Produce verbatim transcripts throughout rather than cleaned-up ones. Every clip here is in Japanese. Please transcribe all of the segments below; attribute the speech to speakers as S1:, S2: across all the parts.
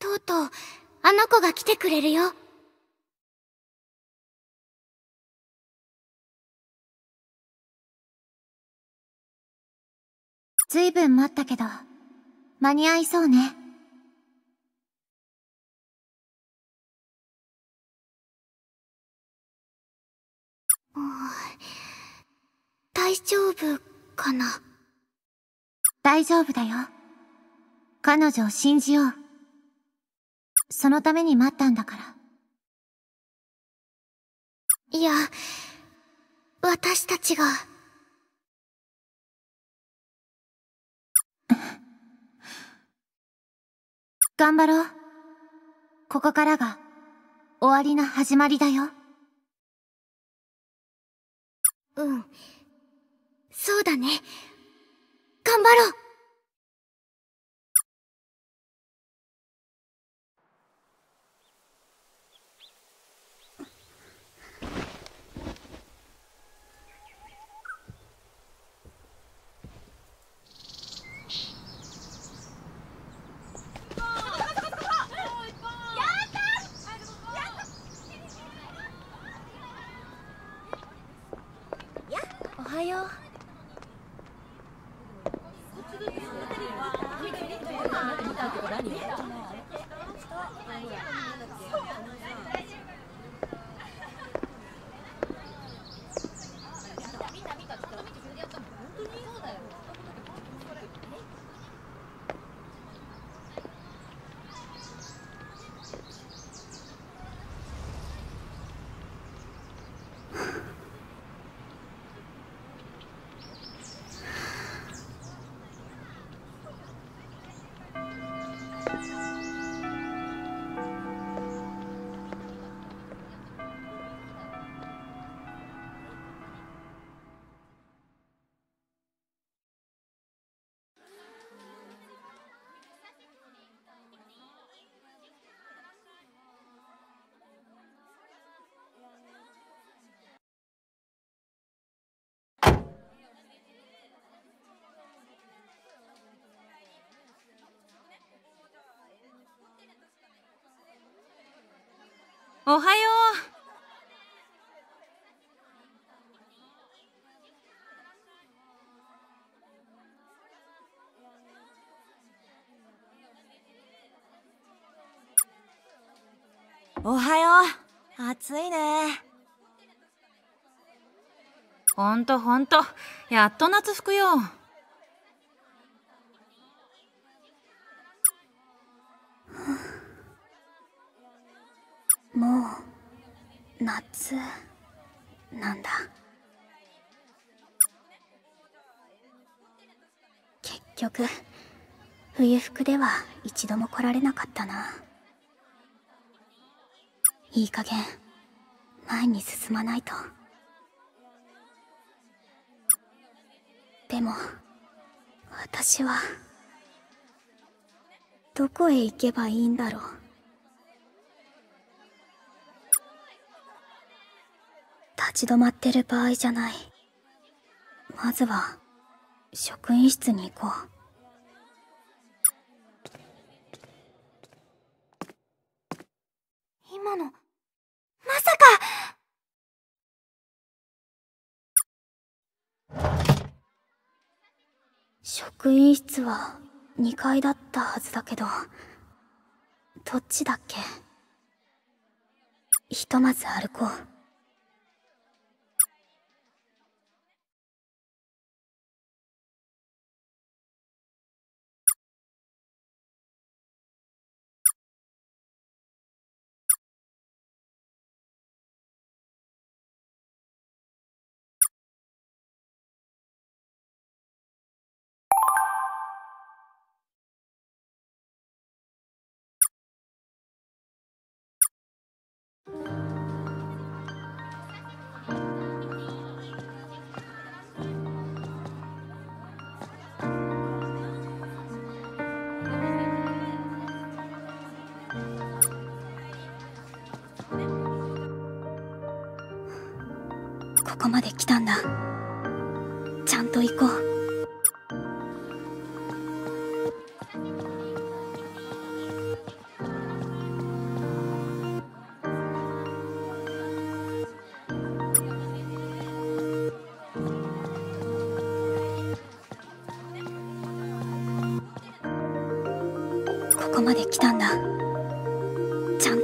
S1: とうとう、あの子が来てくれるよ。
S2: ずいぶん待ったけど、間に合いそうね。
S1: 大丈夫かな。
S2: 大丈夫だよ。彼女を信じよう。そのために待ったんだから。
S1: いや、私たちが。
S2: 頑張ろう。ここからが終わりの始まりだよ。
S1: うん。そうだね。頑張ろう。
S2: おはよう。
S3: おはよう。おはよう。暑いね。ほんとほんと、やっと夏服よ。
S1: もう、夏、なんだ。結局、冬服では一度も来られなかったな。いい加減、前に進まないと。でも、私は、どこへ行けばいいんだろう。立ち止まってる場合じゃない。まずは、職員室に行こう。今の、まさか！職員室はにかいだったはずだけど、どっちだっけ？ひとまず歩こう。ここまで来たんだ。ちゃんと行こう。 こまで来たんだ。ちゃん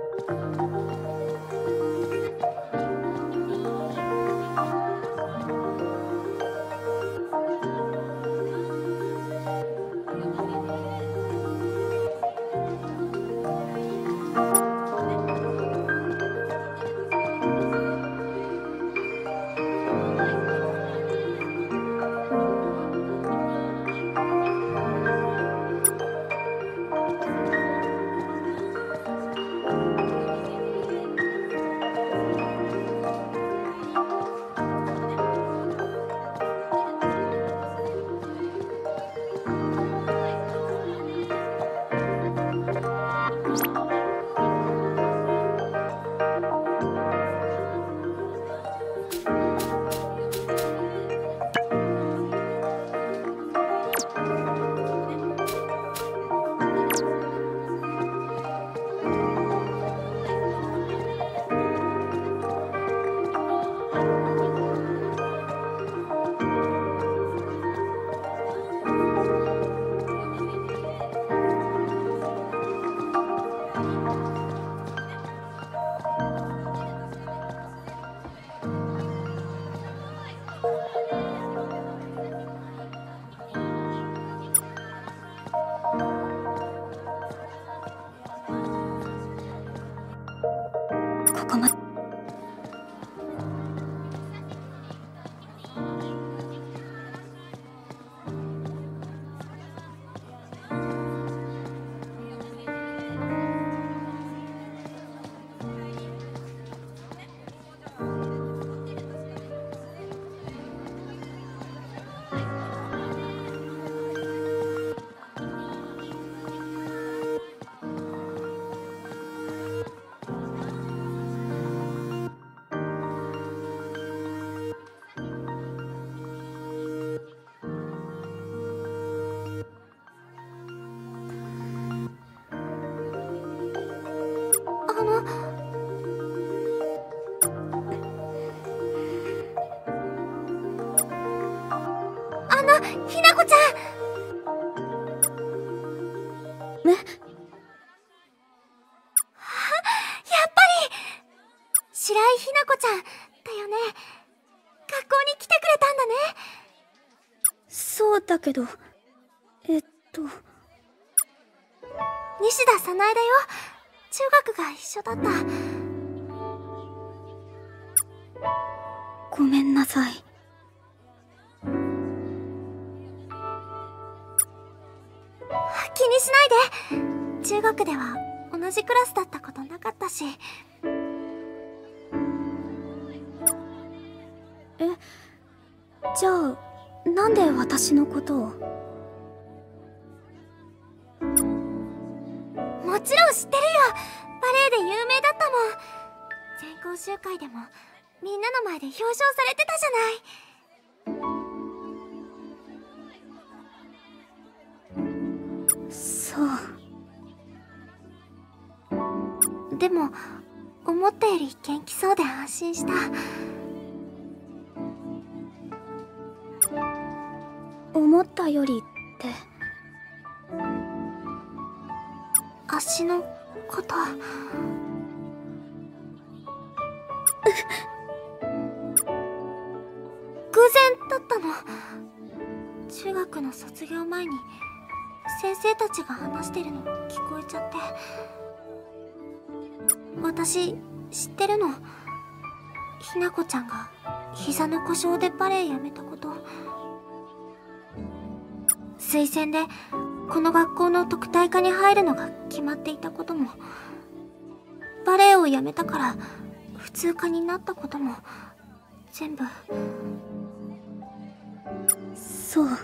S1: ここまで。
S2: ひなこちゃん。
S1: え？
S2: やっぱり白井ひなこちゃんだよね。学校に来てくれたんだね。
S1: そうだけど、えっと
S2: 西田早苗だよ。中学が一緒だった。
S1: ごめんなさい。
S2: 気にしないで。中学では同じクラスだったことなかったし。
S1: え、じゃあなんで私のことを？
S2: もちろん知ってるよ。バレエで有名だったもん。全校集会でもみんなの前で表彰されてたじゃない。
S1: そう。
S2: でも思ったより元気そうで安心した。
S1: 思ったよりって？
S2: 足のこと偶然だったの。中学の卒業前に先生たちが話してるの聞こえちゃって。私知ってるの。ひなこちゃんが膝の故障でバレエやめたこと。推薦でこの学校の特待科に入るのが決まっていたことも、バレエをやめたから普通科になったことも全部。
S1: そう。も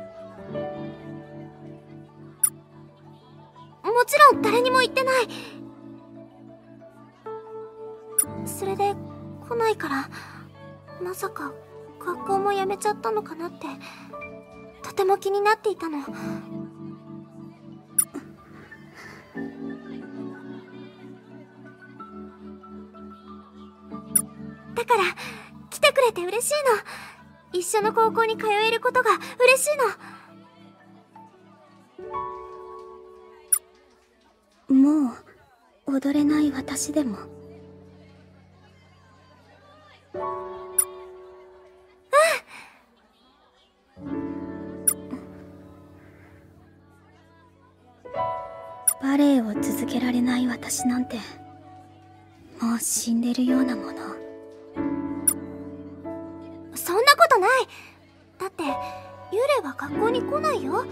S2: ちろん誰にも言ってない。それで来ないから、まさか学校も辞めちゃったのかなってとても気になっていたの。だから来てくれて嬉しいの。一緒の高校に通えることが嬉しいの。
S1: 踊れない私でも。バレエを続けられない私なんてもう死んでるようなもの。
S2: そんなことない。だって幽霊は学校に来ないよ。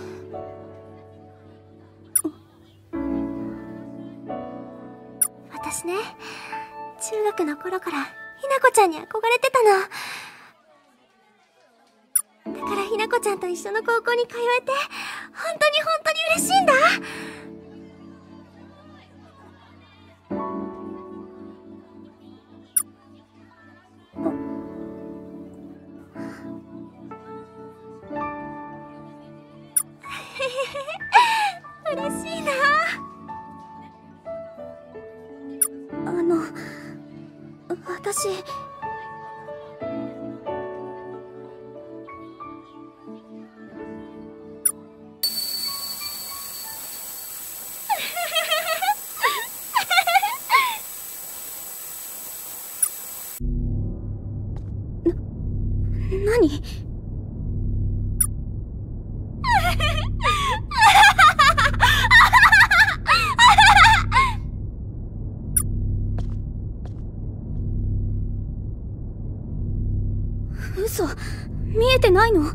S2: 私ね、中学の頃からひなこちゃんに憧れてたの。だからひなこちゃんと一緒の高校に通えて本当に本当に嬉しいんだ。嬉しいな。
S1: あの、私な、何？嘘、見えてないの？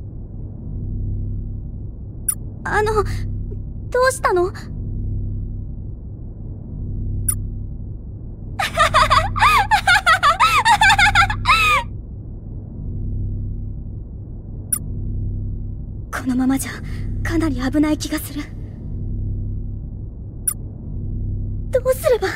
S1: あの、どうしたの？このままじゃかなり危ない気がする。どうすれば。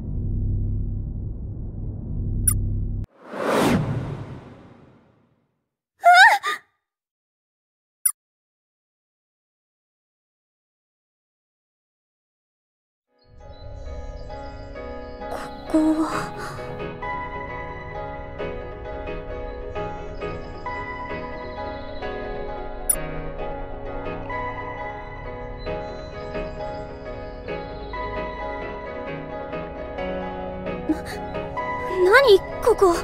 S1: ここは何ここ。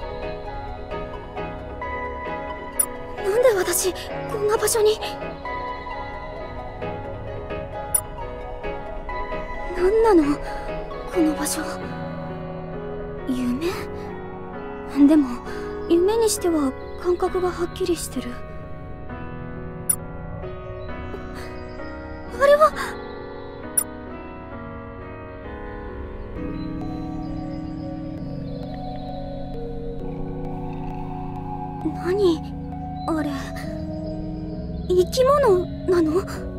S1: なんで私こんな場所に。何なのこの場所。夢？でも夢にしては感覚がはっきりしてる。あれは。何あれ、生き物なの？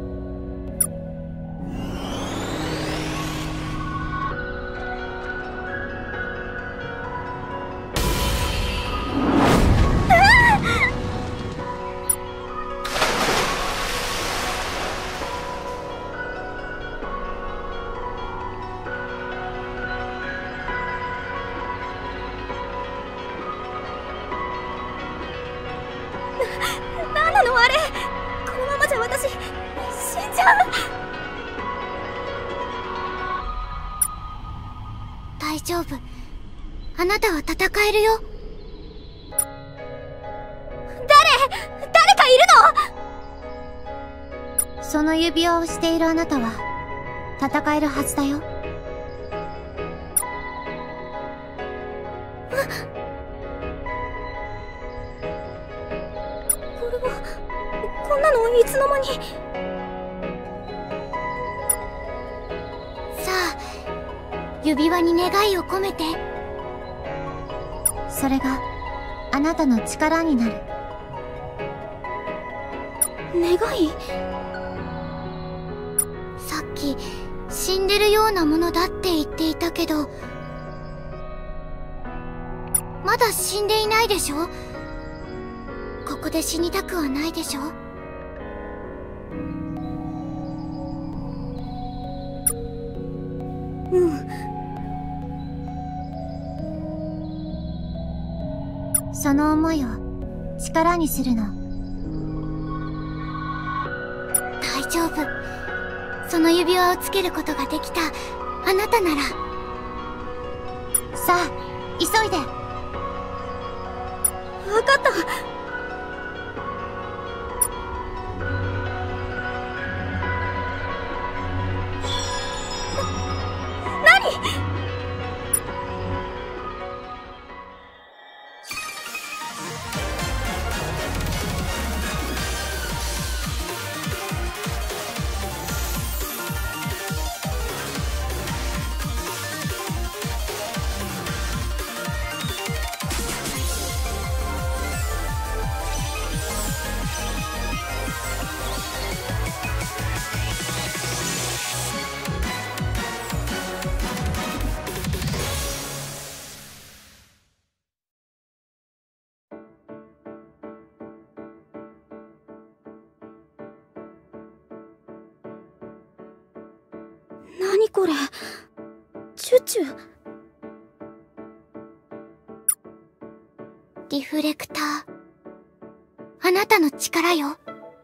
S1: なんなのあれ。このままじゃ私死んじゃう。
S2: 大丈夫、あなたは戦えるよ。
S1: 誰誰かいるの？
S2: その指輪をしているあなたは戦えるはずだよ。
S1: これはこんなのいつの間に。
S2: さあ、指輪に願いを込めて。それがあなたの力になる。
S1: 願い？
S2: さっき死んでるようなものだって言っていたけど、まだ死んでいないでしょ。ここで死にたくはないでしょ。
S1: うん。
S2: その思いを力にするの。大丈夫。その指輪をつけることができたあなたなら。さあ、急いで。
S1: わかった。何これ、チュチュ。
S2: リフレクター、あなたの力よ。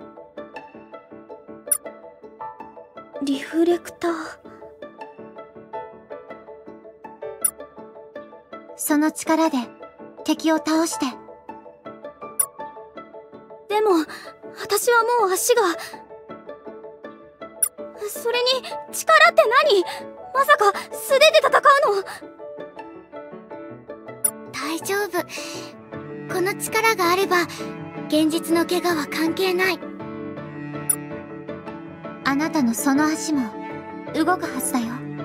S1: リフレクター。
S2: その力で敵を倒して。
S1: でも私はもう足が。それに力って何？まさか素手で戦うの？
S2: 大丈夫。この力があれば現実の怪我は関係ない。あなたのその足も動くはずだよ。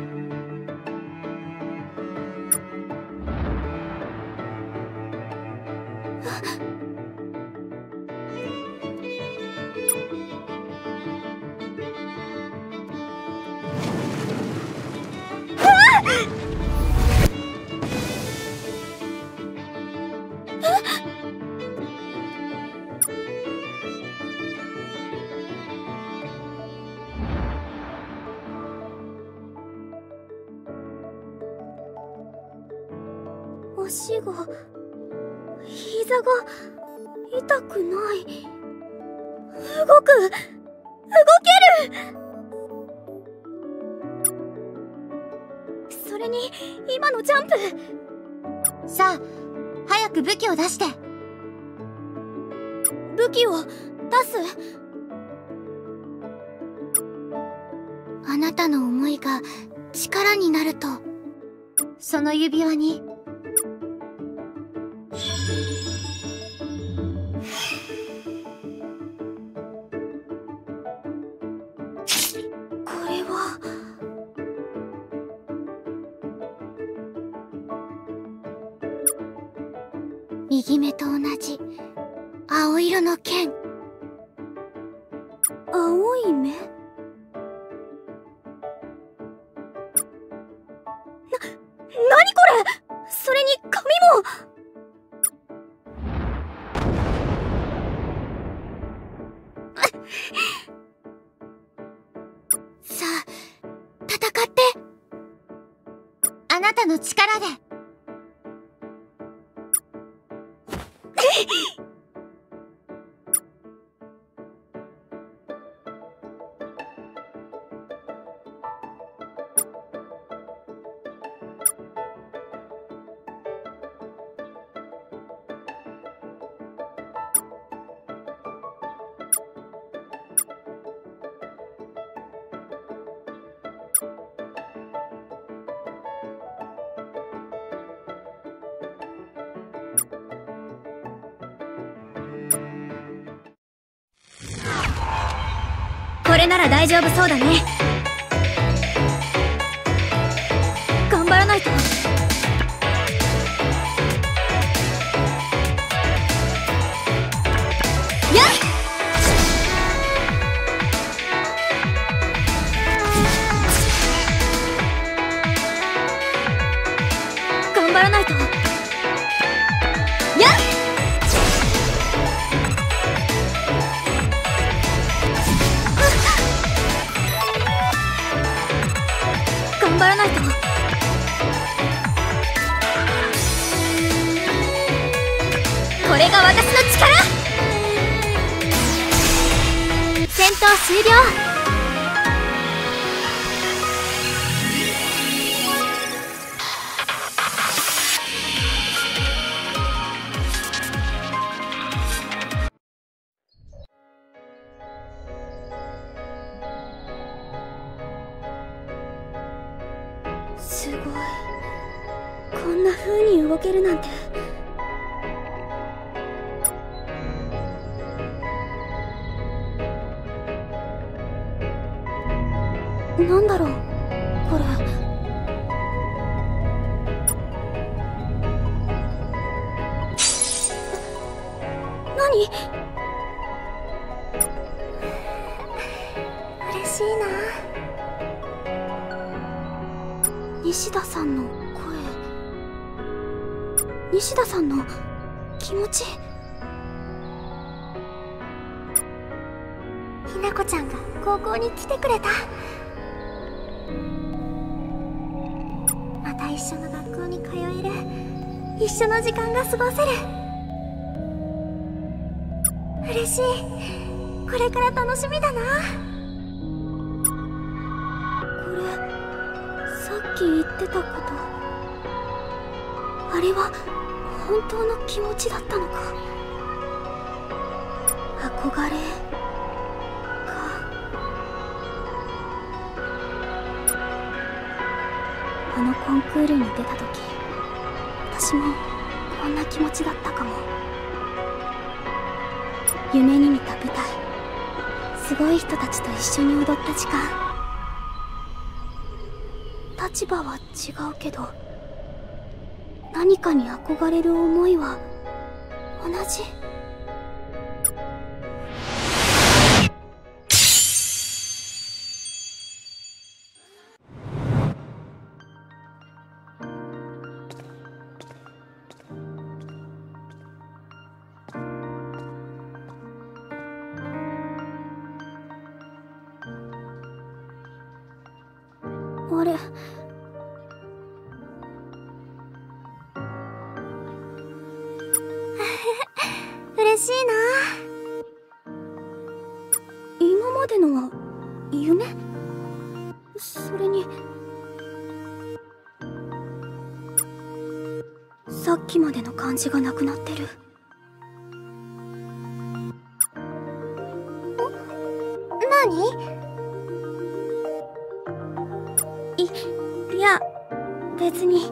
S1: 足が、膝が痛くない。動く、動ける。それに今のジャンプ。
S2: さあ、早く武器を出して。
S1: 武器を出す。
S2: あなたの思いが力になると、その指輪に
S1: これは
S2: 右目と同じ青色の剣。
S1: 青い目？な、何これ！それに髪も。
S2: さあ、戦って。あなたの力で。
S1: これなら大丈夫そうだね。頑張らないと。やっ！頑張らないと。やっ！頑張らないと。これが私の力。戦闘終了。 こんな風に動けるなんて。なんだろうこれ。何？
S2: 嬉しいな。
S1: 西田さんの声、西田さんの気持ち。
S2: ひなこちゃんが高校に来てくれた。また一緒の学校に通える、一緒の時間が過ごせる。嬉しい。これから楽しみだな。
S1: これ、さっき言ってたこと、あれは本当の気持ちだったのか。憧れあのコンクールに出た時、私もこんな気持ちだったかも。夢に見た舞台、すごい人たちと一緒に踊った時間。立場は違うけど、何かに憧れる思いは同じ。あれ、
S2: 嬉しいな。
S1: 今までのは夢？それにさっきまでの感じがなくなってる。
S2: 何？
S1: い、いや、別に。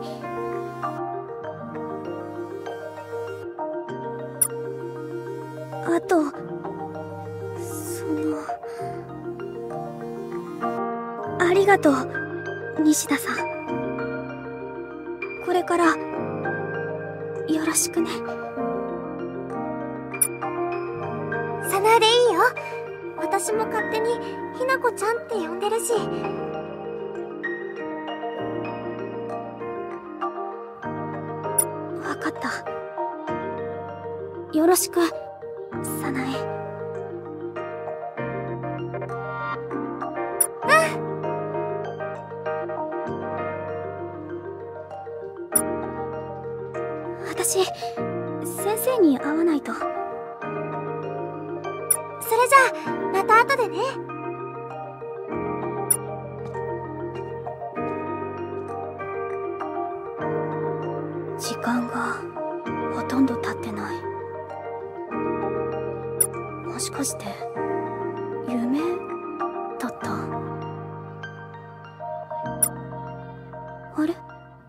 S1: あと、その、ありがとう、西田さん。これから、よろしくね。
S2: さなでいいよ。私も勝手にひなこちゃんって呼んでるし。
S1: わかった。よろしく、さなえ。私、先生に会わないと。
S2: それじゃあ、また後でね。
S1: 時間がほとんど経ってない。もしかして夢だった？あれ？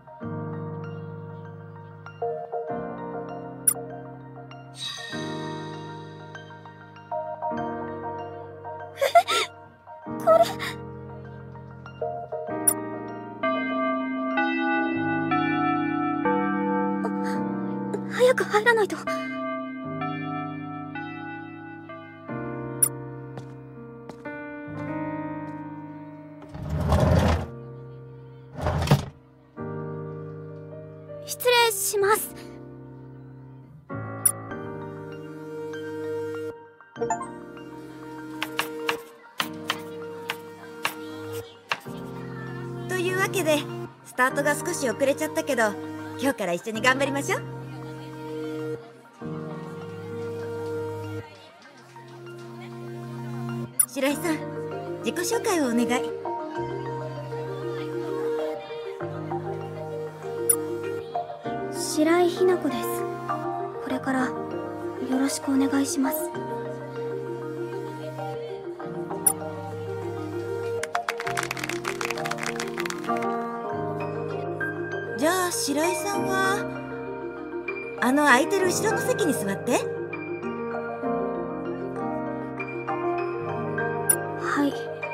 S1: これ早く入らないと。失礼します。
S3: というわけでスタートが少し遅れちゃったけど、今日から一緒に頑張りましょう。白井さん、自己紹介をお願い。
S1: 白井ひな子です。これからよろしくお願いします。
S3: じゃあ白井さんはあの空いてる後ろの席に座って。
S1: はい。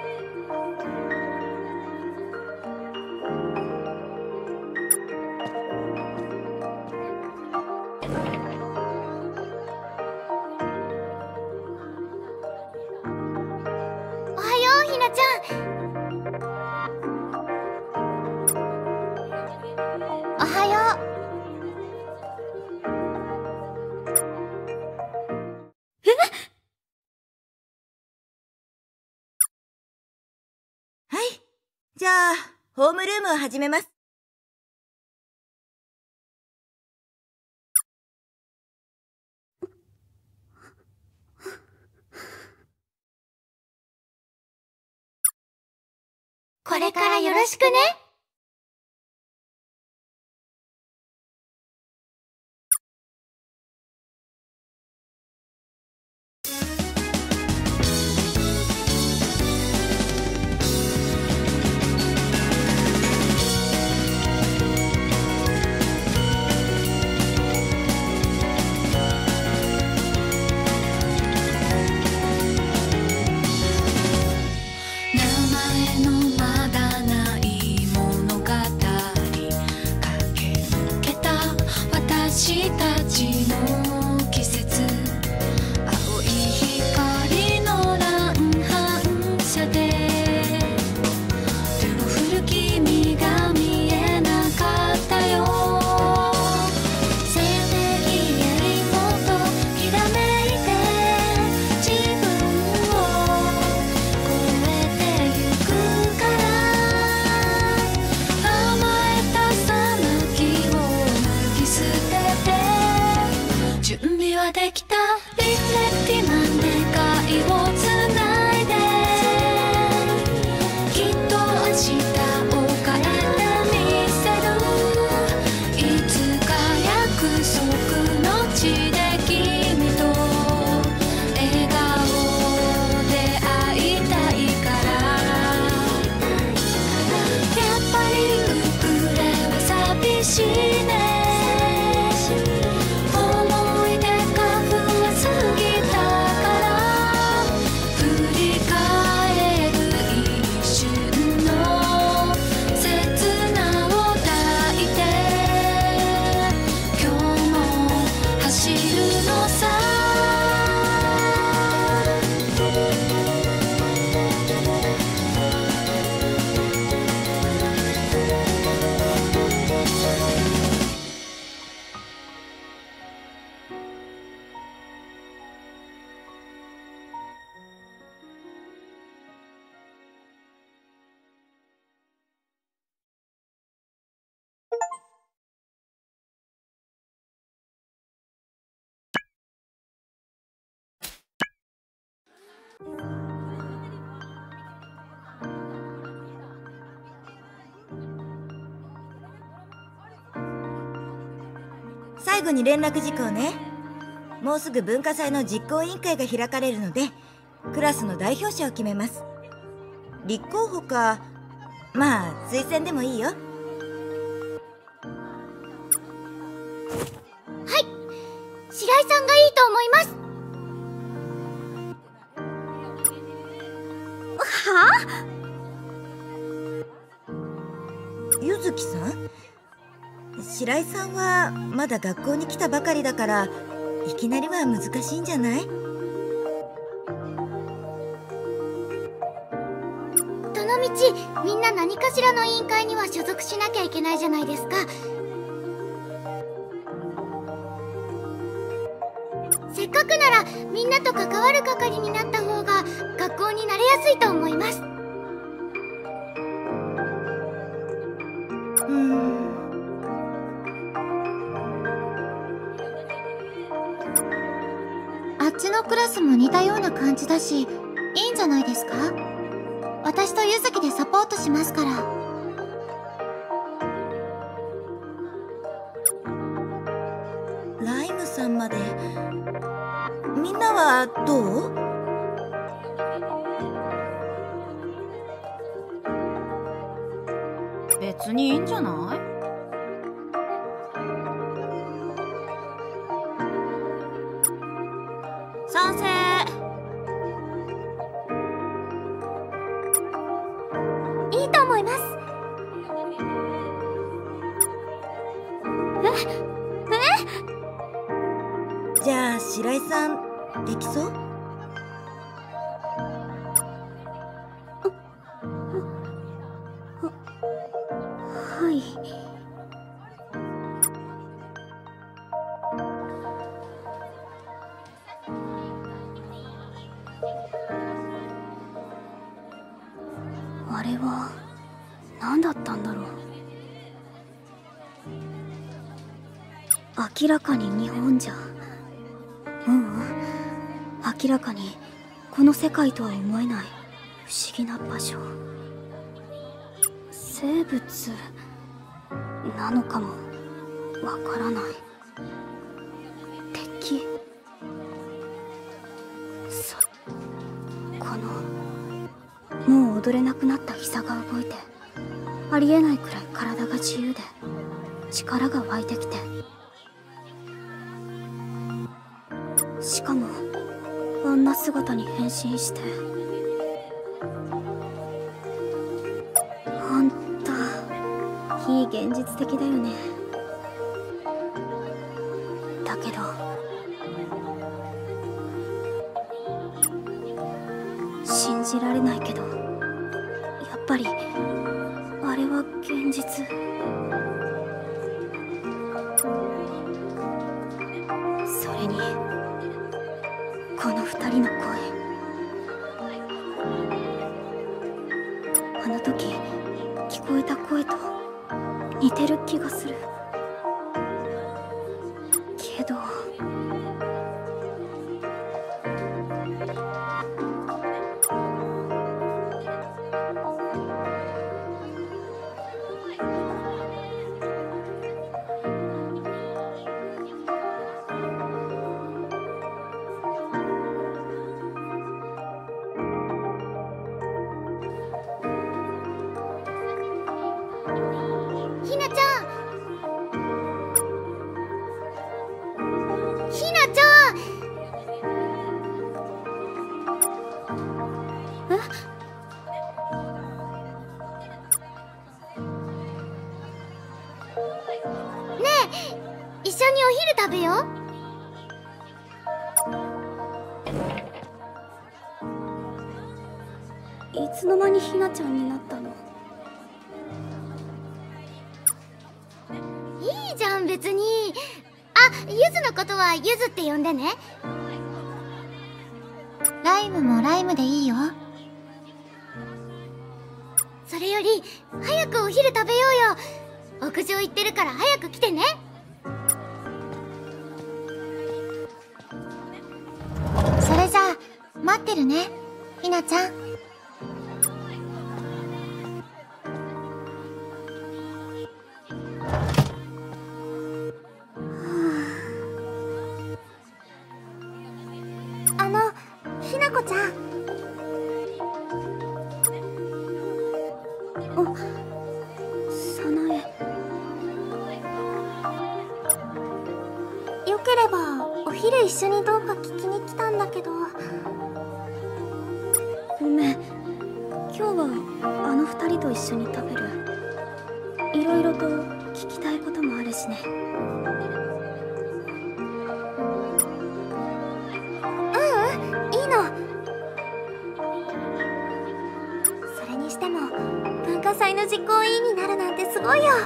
S2: おはよう、ひなちゃん。おはよう。
S3: はい。じゃあ、ホームルームを始めます。
S2: これからよろしくね。
S3: 最後に連絡事項ね。もうすぐ文化祭の実行委員会が開かれるので、クラスの代表者を決めます。立候補か、まあ推薦でもいいよ。
S2: はい、白井さんがいいと思います。
S1: は
S3: あ？ゆずきさん？白井さんはまだ学校に来たばかりだから、いきなりは難しいんじゃない？
S2: どのみちみんな何かしらの委員会には所属しなきゃいけないじゃないですか。せっかくならみんなと関わる係になった方が学校に慣れやすいと思います。
S3: うーん。
S2: あっちのクラスも似たような感じだし、いいんじゃないですか？私とゆずきでサポートしますから。
S3: ライムさんまで。みんなはどう？
S4: 別にいいんじゃない？
S3: じゃあ白井さんできそう？
S1: はい。あれは何だったんだろう。明らかに日本じゃ。ううん、明らかにこの世界とは思えない不思議な場所。生物なのかもわからない。敵。そこのもう踊れなくなった膝が動いて、ありえないくらい体が自由で力が湧いてきて、しかもあんな姿に変身して。ほんと非現実的だよね。だけど信じられないけど、やっぱりあれは現実。それにこの二人の声、あの時聞こえた声と似てる気がするけど。ひなちゃん、ひなちゃん。え？ねえ、一緒にお昼食べよう。いつの間にひなちゃんになったの？いいじゃん別に。あ、ゆずのことはゆずって呼んでね。
S2: ライムもライムでいいよ。
S1: それより早くお昼食べようよ。屋上行ってるから早く来てね。
S2: それじゃあ待ってるね、ひなちゃん。あの、ひなこちゃん。
S1: あ、早苗。
S2: よければお昼一緒にどうか聞きに来たんだけど。
S1: ごめん、今日はあの二人と一緒に食べる。いろいろと聞きたいこともあるしね。
S2: ううん、いいの。それにしても文化祭の実行委員になるなんてすごいよ。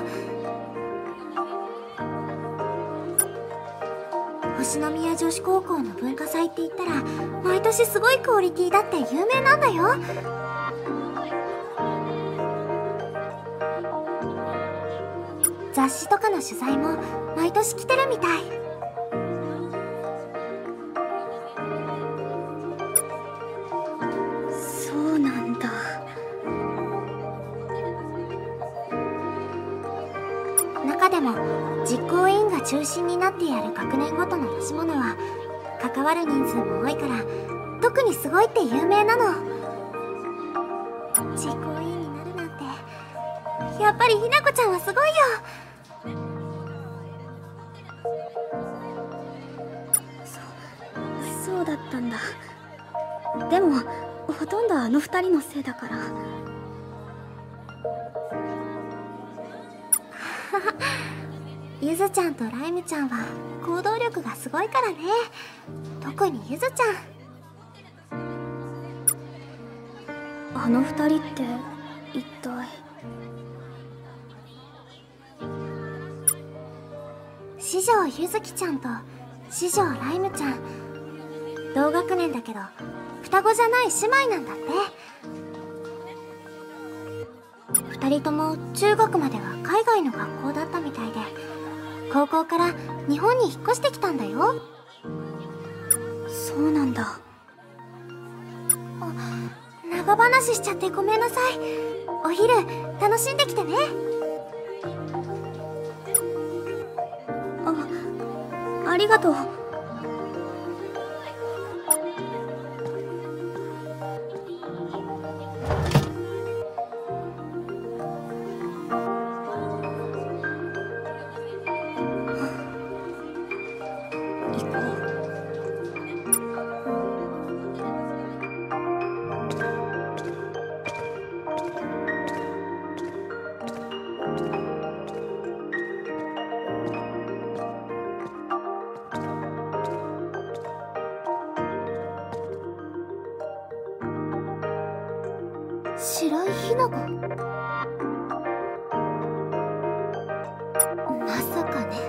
S2: 星宮女子高校の文化祭って言ったら毎年すごいクオリティだって有名なんだよ。雑誌とかの取材も毎年来てるみたい。
S1: そうなんだ。
S2: 中でも実行委員が中心になってやる学年ごとの出し物は関わる人数も多いから特にすごいって有名なの。実行委員になるなんてやっぱりひなこちゃんはすごいよ。
S1: そ、そうだったんだ。でもほとんどあの二人のせいだから。
S2: ゆずちゃんとライムちゃんは行動力がすごいからね。特にゆずちゃん。
S1: あの二人って一体。
S2: 四条ゆずきちゃんと四条ライムちゃん、同学年だけど双子じゃない姉妹なんだって。二人とも中学までは海外の学校だったみたいで、高校から日本に引っ越してきたんだよ。
S1: そうなんだ。
S2: 長話しちゃってごめんなさい。お昼楽しんできてね。
S1: あ、ありがとう。
S2: 白井ひな子、まさかね。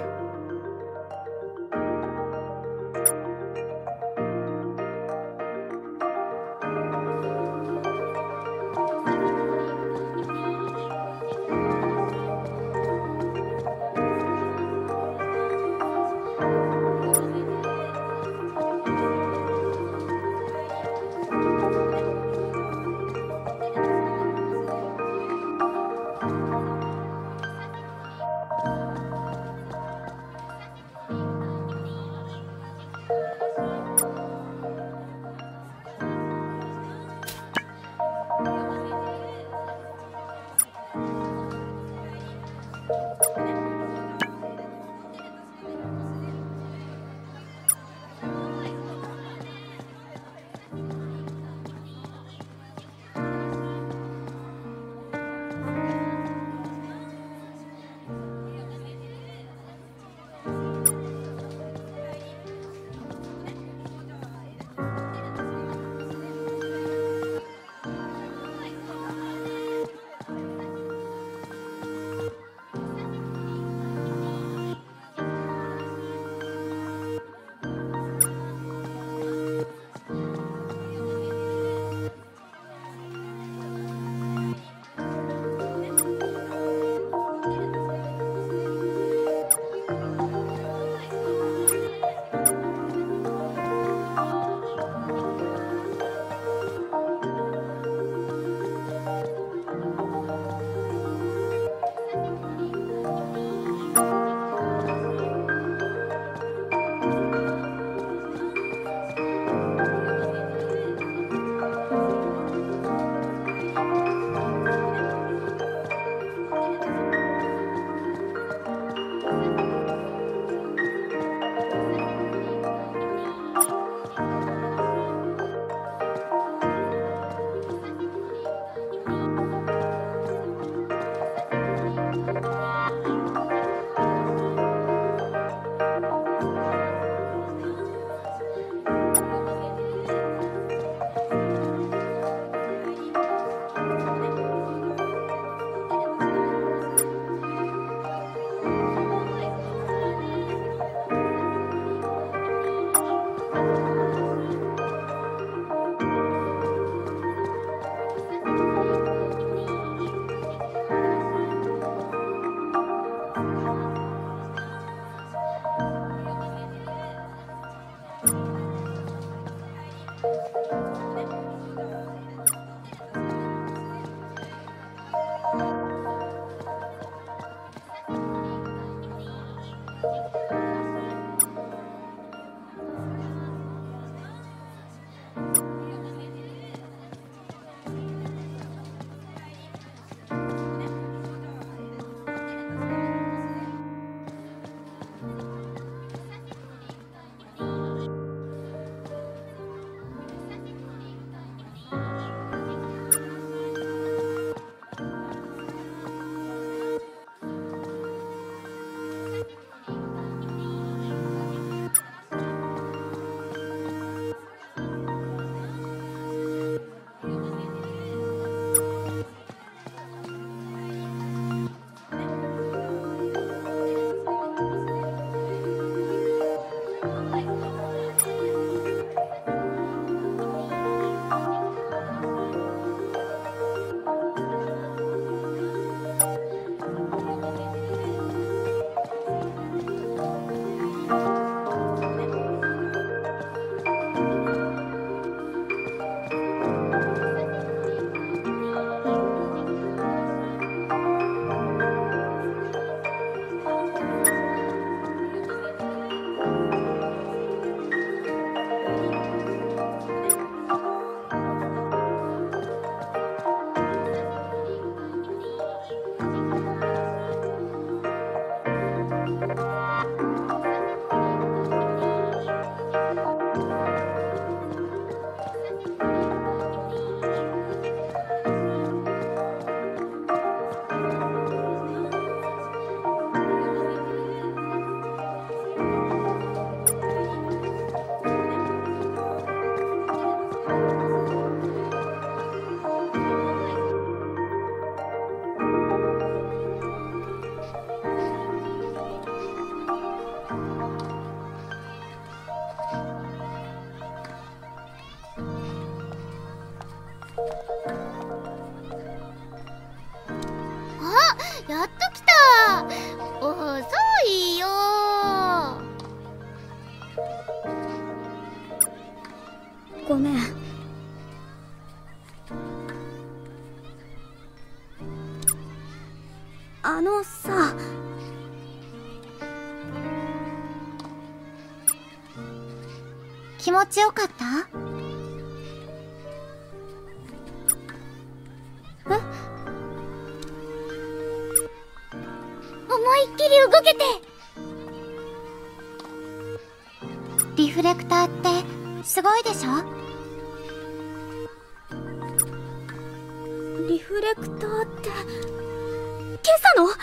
S2: やっと来た。遅いよ。
S1: ごめん。あのさ、
S2: 気持ちよかった？え？思いっきり動けて。リフレクターってすごいでしょ？
S1: リフレクターって今朝の？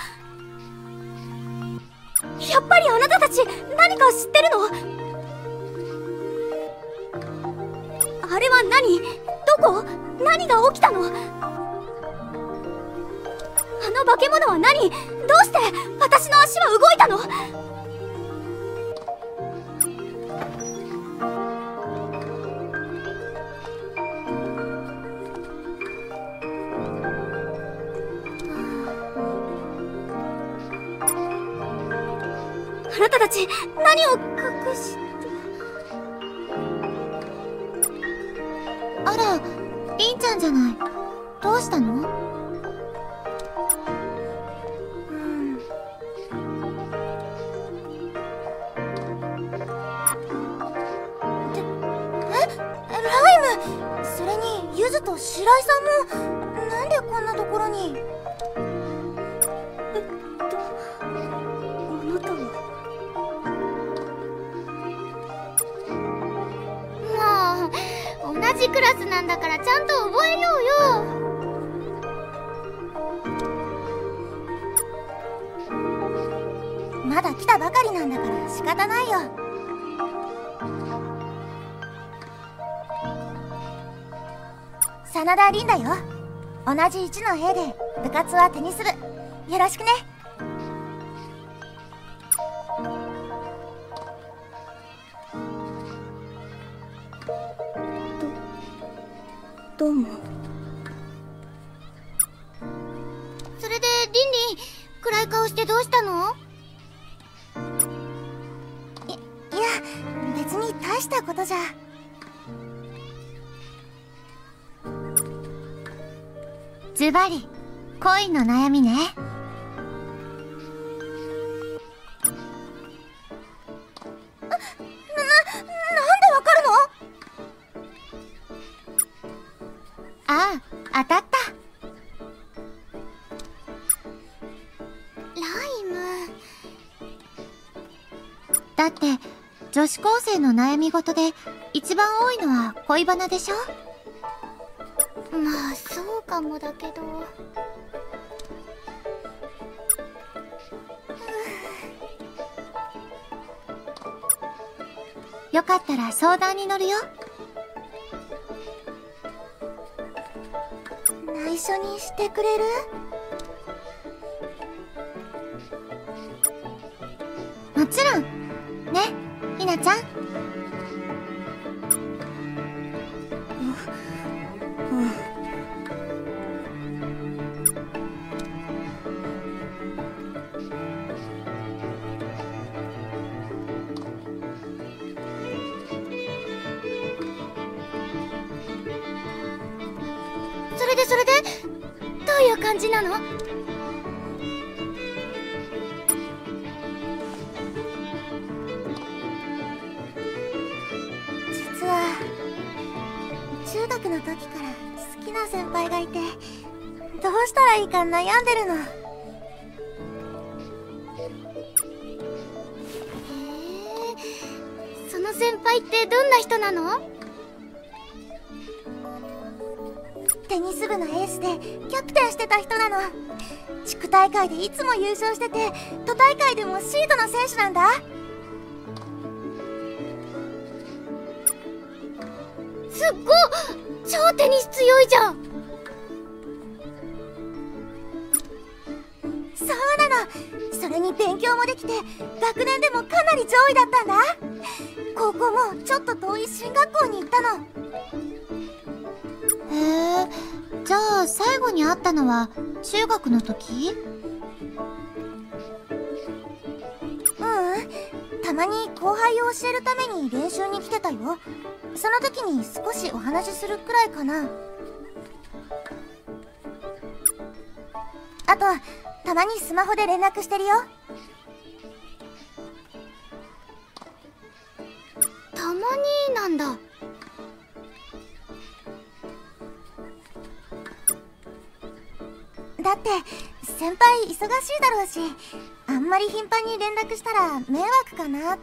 S1: やっぱりあなたたち何か知ってるの？あれは何？どこ？何が起きたの？あの化け物は何？どうして私の足は動いたの？あなたたち何を隠して。
S2: あら、りんちゃんじゃない。どうしたの？うん。って、え、ライム！それに、ゆずと白井さんも、なんでこんなところに？
S1: えっと、あなたは。
S2: 同じクラスなんだからちゃんと覚えようよ。まだ来たばかりなんだから仕方ないよ。真田凛だよ。同じいちの A で部活はテニス部。よろしくね。
S1: どうも。
S2: それでリンリン、暗い顔してどうしたの？い、いや、別に大したことじゃ。ズバリ、恋の悩みね。な、なんでわかるの？ああ、当たった。ライム。だって、女子高生の悩み事で一番多いのは恋バナでしょ？まあ、そうかもだけど。よかったら相談に乗るよ。内緒にしてくれる？もちろんね、ひなちゃん。
S1: うん。
S2: それでそれでどういう感じなの？実は中学の時から好きな先輩がいて、どうしたらいいか悩んでるの。へえ、その先輩ってどんな人なの？テニス部のエースでキャプテンしてた人なの。地区大会でいつも優勝してて、都大会でもシードの選手なんだ。すっごい！超テニス強いじゃん。そうなの。それに勉強もできて、学年でもかなり上位だったんだ。高校もちょっと遠い進学校に行ったの。へへえ、じゃあ最後に会ったのは中学の時？
S4: ううん、たまに後輩を教えるために練習に来てたよ。その時に少しお話しするくらいかな。あとたまにスマホで連絡してるよ。
S1: たまになんだ。
S4: だって先輩忙しいだろうし、あんまり頻繁に連絡したら迷惑かなって。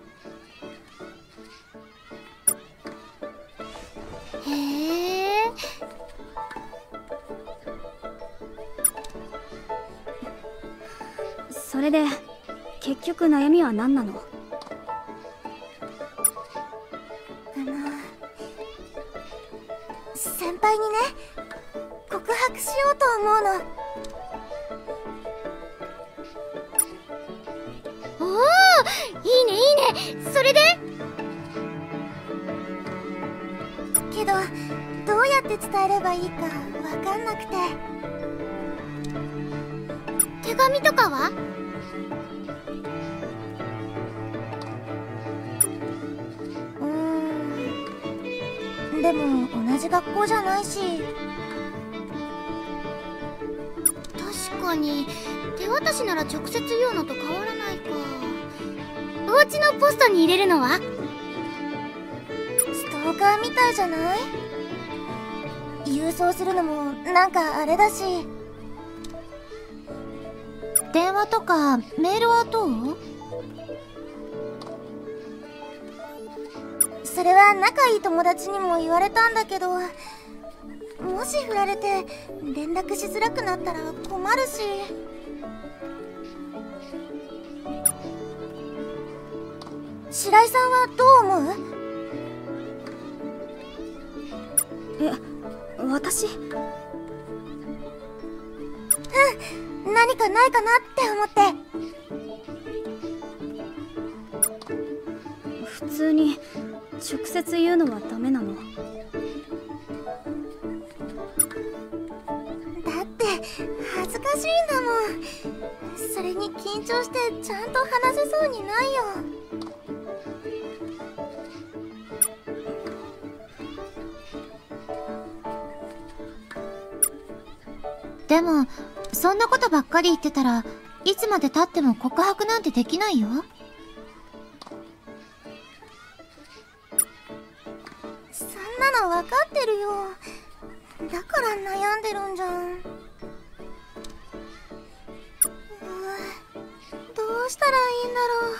S1: へえ。それで結局悩みは何なの？
S4: あの先輩にね、告白しようと思うの。
S1: おお、いいねいいね。それで？
S4: けどどうやって伝えればいいかわかんなくて。
S1: 手紙とかは？
S4: うーん、でも同じ学校じゃないし。
S1: 確かに手渡しなら直接言うのと変わらないか。お家のポストに入れるのは？
S4: ストーカーみたいじゃない？郵送するのもなんかあれだし。
S2: 電話とかメールはどう？
S4: それは仲いい友達にも言われたんだけど、もし振られて連絡しづらくなったら困るし。白井さんはどう思う？
S1: え、私？
S4: うん、何かないかなって思って。
S1: 普通に直接言うのはダメなの？
S4: だって恥ずかしいんだもん。それに緊張してちゃんと話せそうにないよ。
S2: でもそんなことばっかり言ってたらいつまで経っても告白なんてできないよ。
S4: そんなの分かってるよ。だから悩んでるんじゃん。うー、どうしたらいいんだろ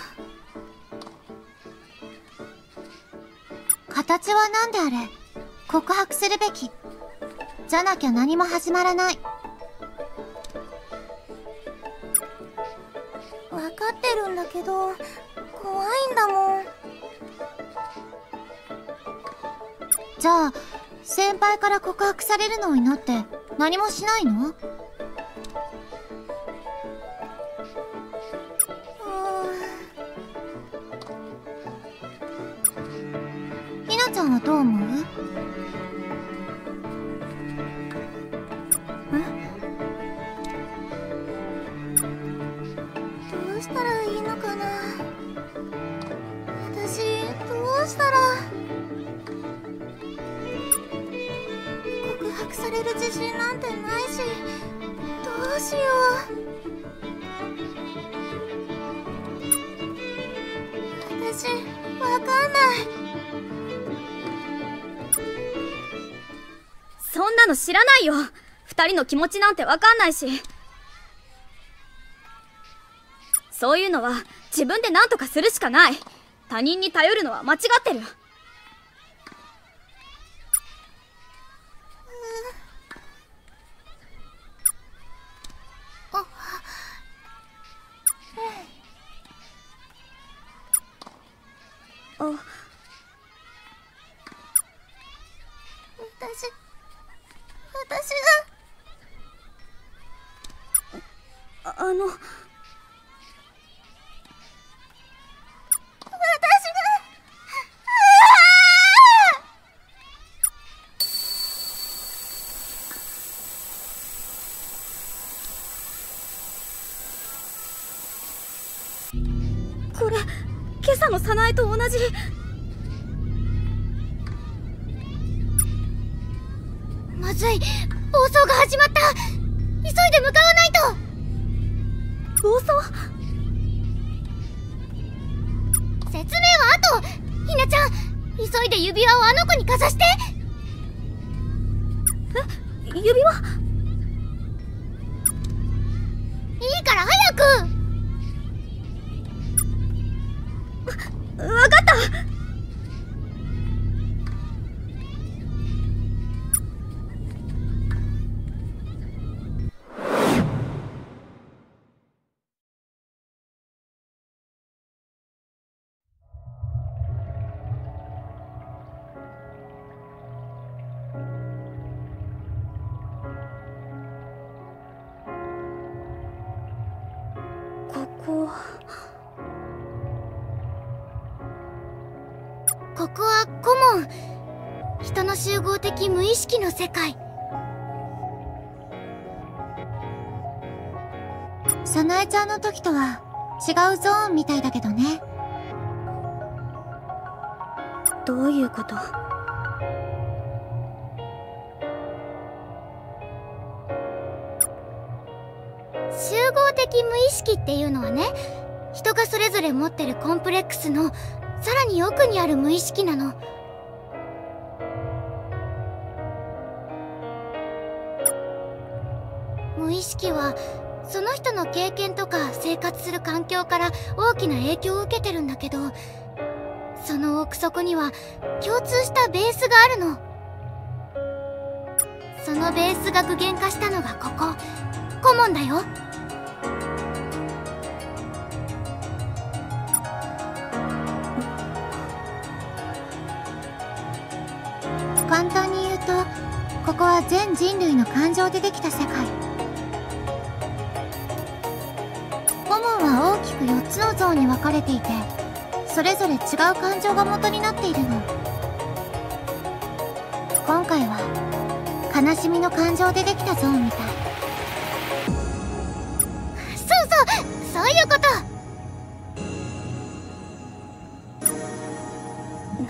S2: う。形は何であれ告白するべきじゃなきゃ何も始まらない。
S4: 分かってるんだけど怖いんだもん。
S2: じゃあ先輩から告白されるのを祈って何もしないの？ひなちゃんはどう思う？
S4: どうしたらいいのかな。私どうしたら。告白される自信なんてないし、どうしよう。私わかんない。
S1: そんなの知らないよ。二人の気持ちなんてわかんないし。そういうのは自分で何とかするしかない。他人に頼るのは間違ってる。あ、
S4: 私私
S1: があ、あの今朝の早苗と同じ。
S2: まずい、暴走が始まった。急いで向かわないと。
S1: 暴走？
S2: 説明は後。ひなちゃん、急いで指輪をあの子にかざして。
S1: え、指輪？
S2: いいから早く。
S1: わかった。ここ
S2: ここはコモン。人の集合的無意識の世界。
S4: 早苗ちゃんの時とは違うゾーンみたいだけどね。
S1: どういうこと？
S2: 集合的無意識っていうのはね、人がそれぞれ持ってるコンプレックスのさらに奥にある無意識なの。無意識はその人の経験とか生活する環境から大きな影響を受けてるんだけど、その奥底には共通したベースがあるの。そのベースが具現化したのがここ、コモンだよ。
S4: 簡単に言うと、ここは全人類の感情でできた世界。コモンは大きくよっつのゾーンに分かれていて、それぞれ違う感情が元になっているの。今回は悲しみの感情でできたゾーンみたい。
S2: そうそう、そういうこと。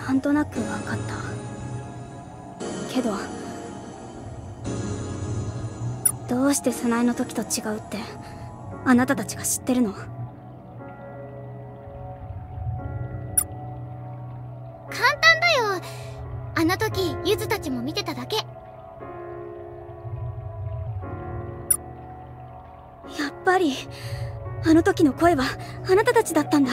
S1: なんとなく分かった。けどどうして早苗の時と違うってあなたたちが知ってるの？
S2: 簡単だよ。あの時ゆずたちも見てただけ。
S1: やっぱりあの時の声はあなたたちだったんだ。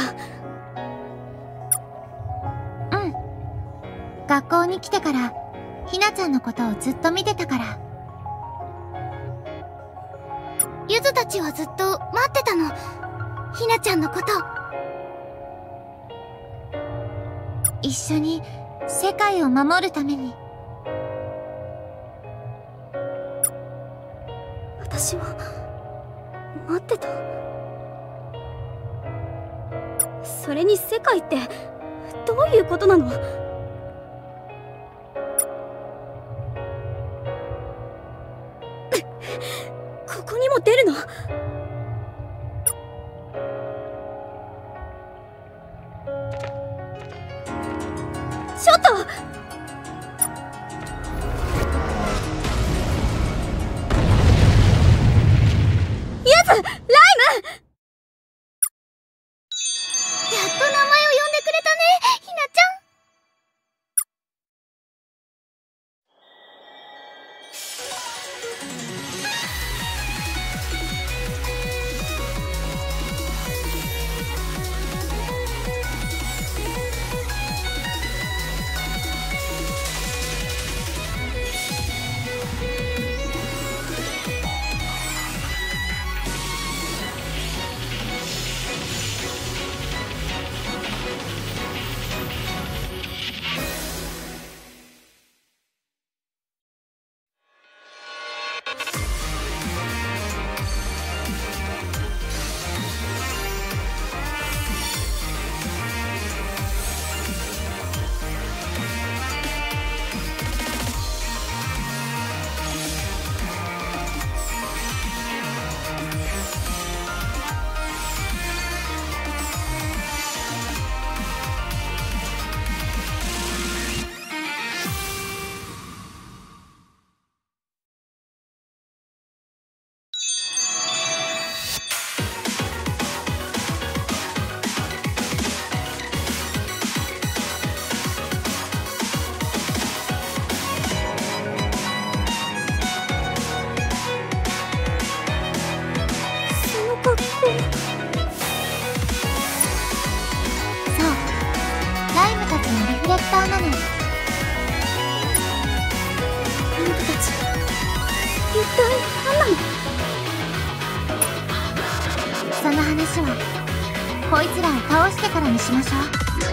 S4: うん。学校に来てからひなちゃんのことをずっと見てたから。
S2: ゆずたちはずっと待ってたの、ひなちゃんのこと。
S4: 一緒に世界を守るために。
S1: 私は待ってた。それに世界ってどういうことなの？ここにも出るの？ちょっと！ゆず！ライム！
S2: やっと名前を呼んでくれたね、ひなちゃん。
S4: 話はこいつらを倒してからにしましょう。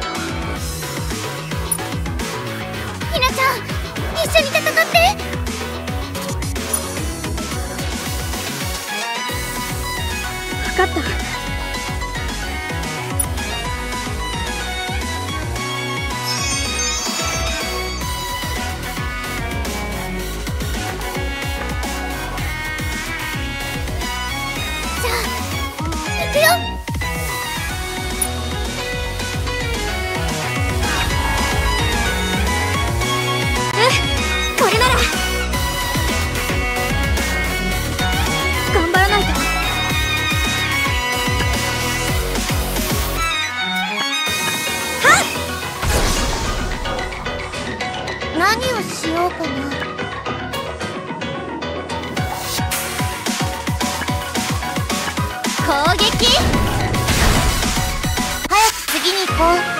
S2: ひなちゃん、一緒に戦って。
S1: 分かった。
S2: 行くよ。うん、これなら
S1: 頑張らないと。
S4: 何をしようかな。
S2: 攻撃。
S4: 早く次に行こう。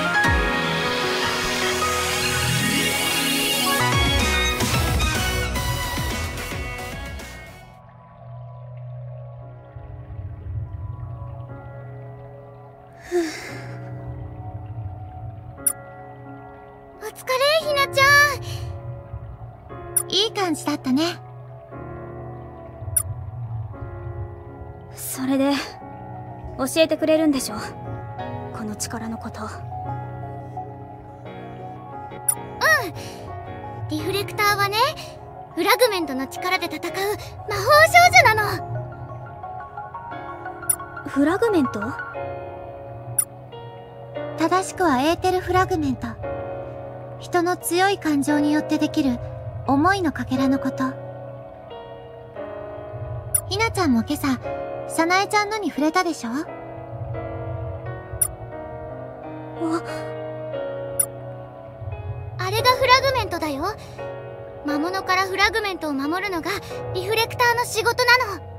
S2: お疲れ、ひなちゃん。
S4: いい感じだったね。
S1: それで教えてくれるんでしょ、この力のこと。
S2: リフレクターはね、フラグメントの力で戦う魔法少女なの。
S1: フラグメント？
S4: 正しくはエーテルフラグメント。人の強い感情によってできる思いのかけらのこと。ひなちゃんも今朝さなえちゃんのに触れたでしょ。
S2: あれがフラグメントだよ。魔物からフラグメントを守るのがリフレクターの仕事なの。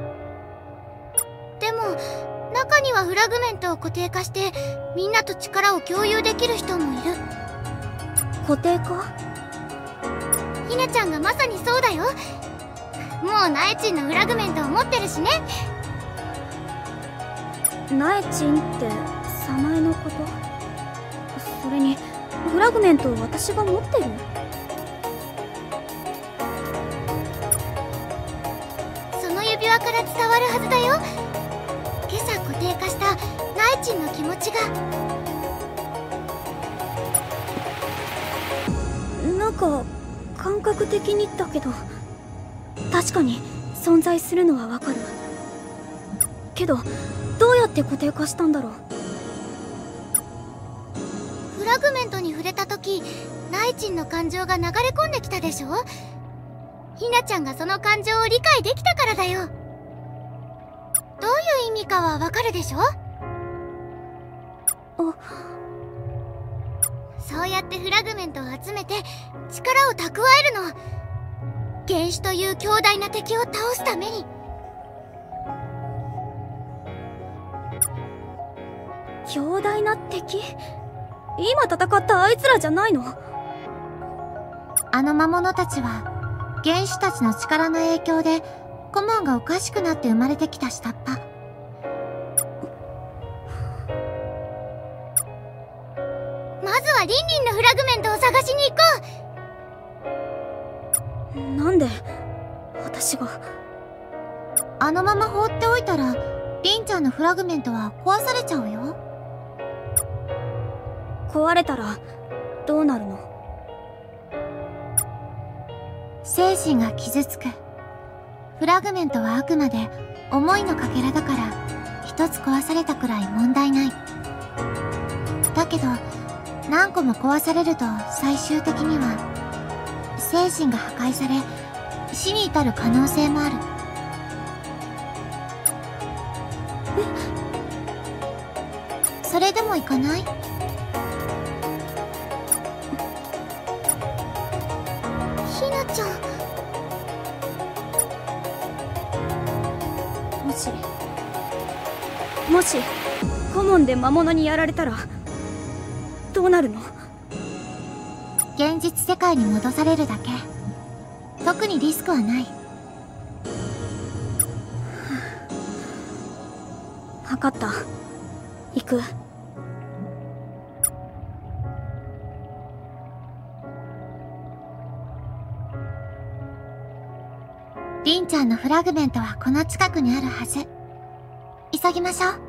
S2: でも中にはフラグメントを固定化してみんなと力を共有できる人もいる。
S1: 固定化？
S2: ひなちゃんがまさにそうだよ。もうナエチンのフラグメントを持ってるしね。
S1: ナエチンってサナエのこと？それにフラグメントを私が持ってる？
S2: その指輪から伝わるはずだよ。今朝固定化したナエチンの気持ちが。
S1: なんか感覚的にだけど確かに存在するのはわかるけど、どうやって固定化したんだろう。
S2: フラグメントに触れた時、ナエチンの感情が流れ込んできたでしょ。ひなちゃんがその感情を理解できたからだよ。どういう意味かはわかるでしょ。そうやってフラグメントを集めて力を蓄えるの。原種という強大な敵を倒すために。
S1: 強大な敵？今戦ったあいつらじゃないの？
S4: あの魔物たちは原種たちの力の影響でコモンがおかしくなって生まれてきた下っ端。
S2: まずはリンリンのフラグメントを探しに行こ
S1: う。なんで私が？
S4: あのまま放っておいたらリンちゃんのフラグメントは壊されちゃうよ。
S1: 壊れたらどうなるの？
S4: 精神が傷つく。フラグメントはあくまで思いのかけらだから一つ壊されたくらい問題ない。だけど何個も壊されると最終的には精神が破壊され死に至る可能性もある。え？それでもいかない？
S2: ひなちゃん。
S1: もしもしコモンで魔物にやられたらどうなるの？
S4: 現実世界に戻されるだけ。特にリスクはない。
S1: 分わかった。行く。
S4: りんちゃんのフラグメントはこの近くにあるはず。急ぎましょう。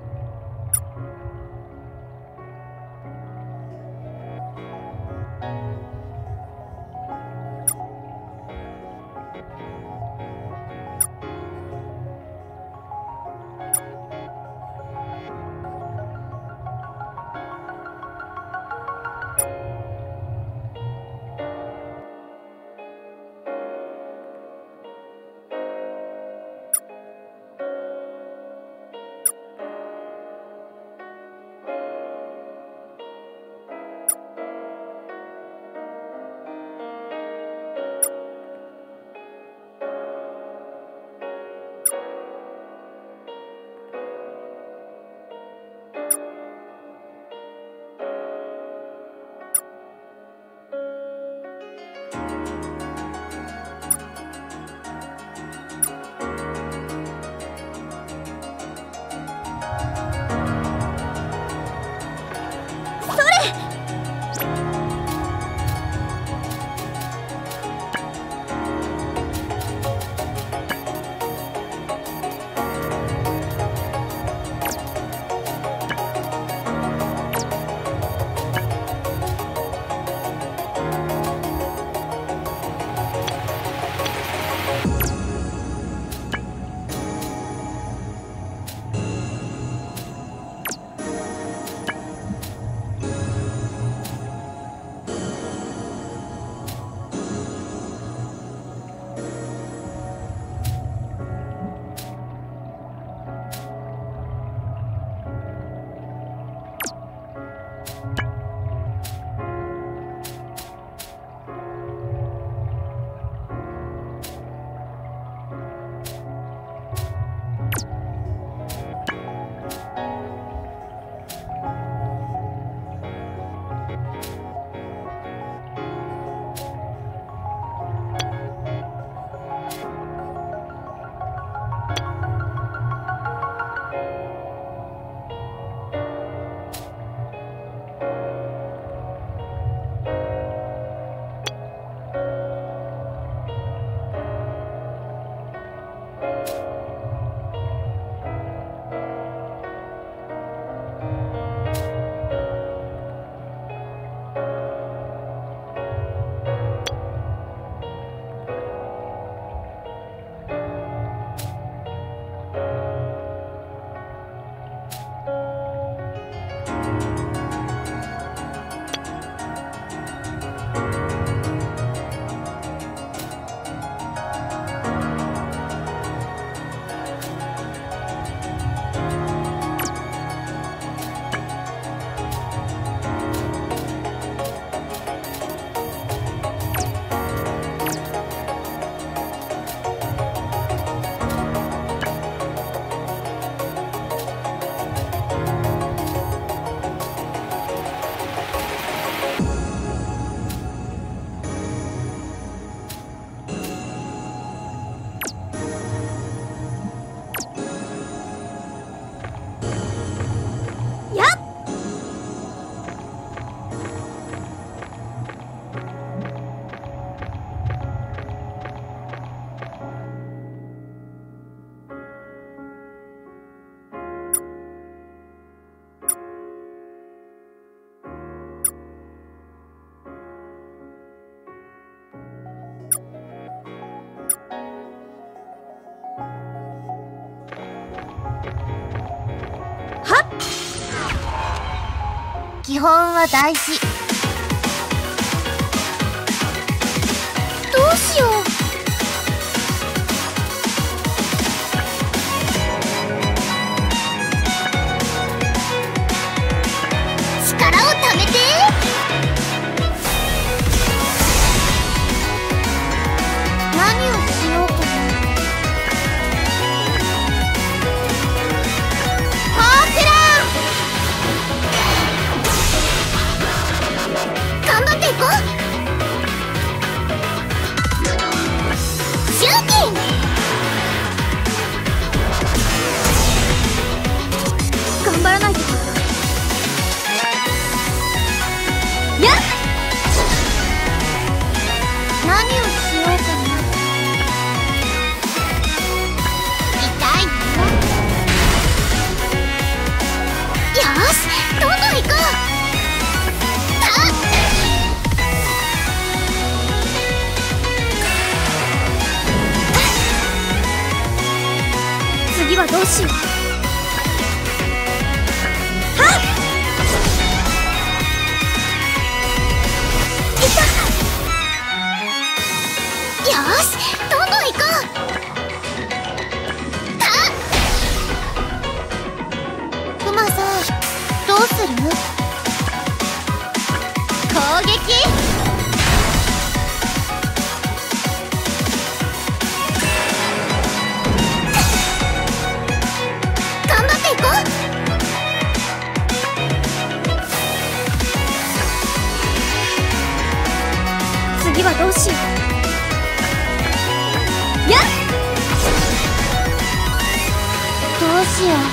S4: 基本は大事。どうしよう。力をためて。何をしようかな。ホークラン頑張っていこう。
S1: 次はどうしよう。はっ、いた。よし、どんどん行こう。
S4: クマさん、どうする？攻撃！
S1: 頑張っていこう。次はどうしよう。やっ、
S4: どうしよう。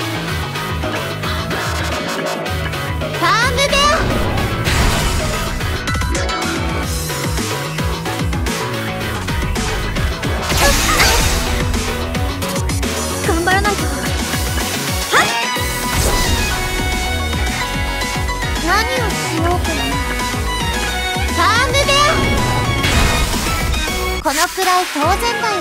S4: ファームベア！
S1: 頑張らないと。
S4: 何をしようかな。ファームベア！このくらい当然だよ。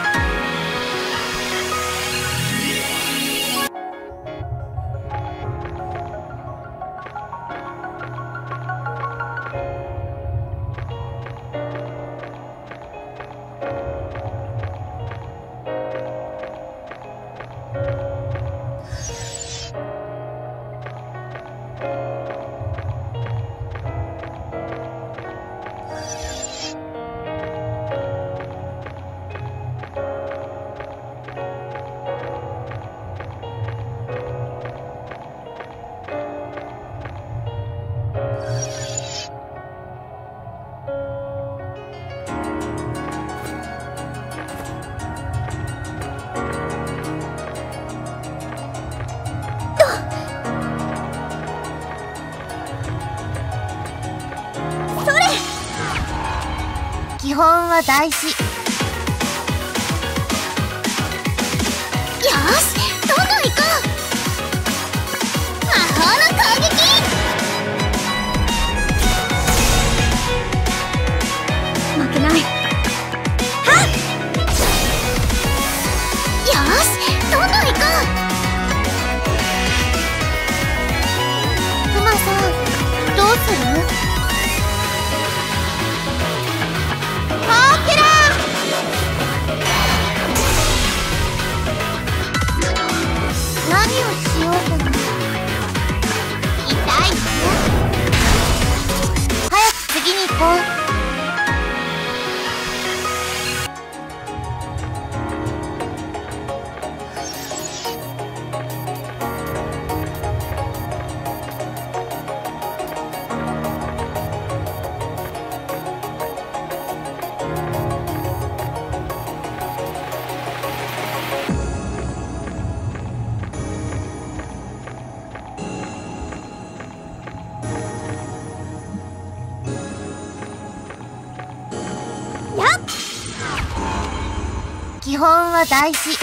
S4: 基本は大事。よ
S1: し、どんどん行こう。魔法の攻撃。負けない。はっ、よし、どんどん行こ
S4: クマさん、どうする？何をしようかな。痛いね。早く次に行こう。基本は大事。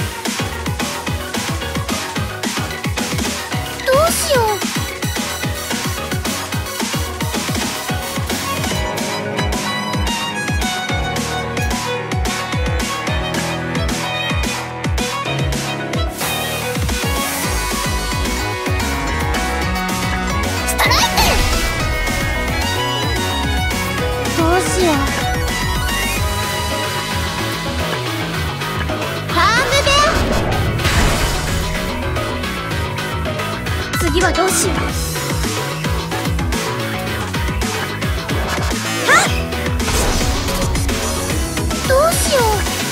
S1: どうしよう。ストライク。
S4: どうしよう。
S1: 次はどうしよう。はっ、どうしよう。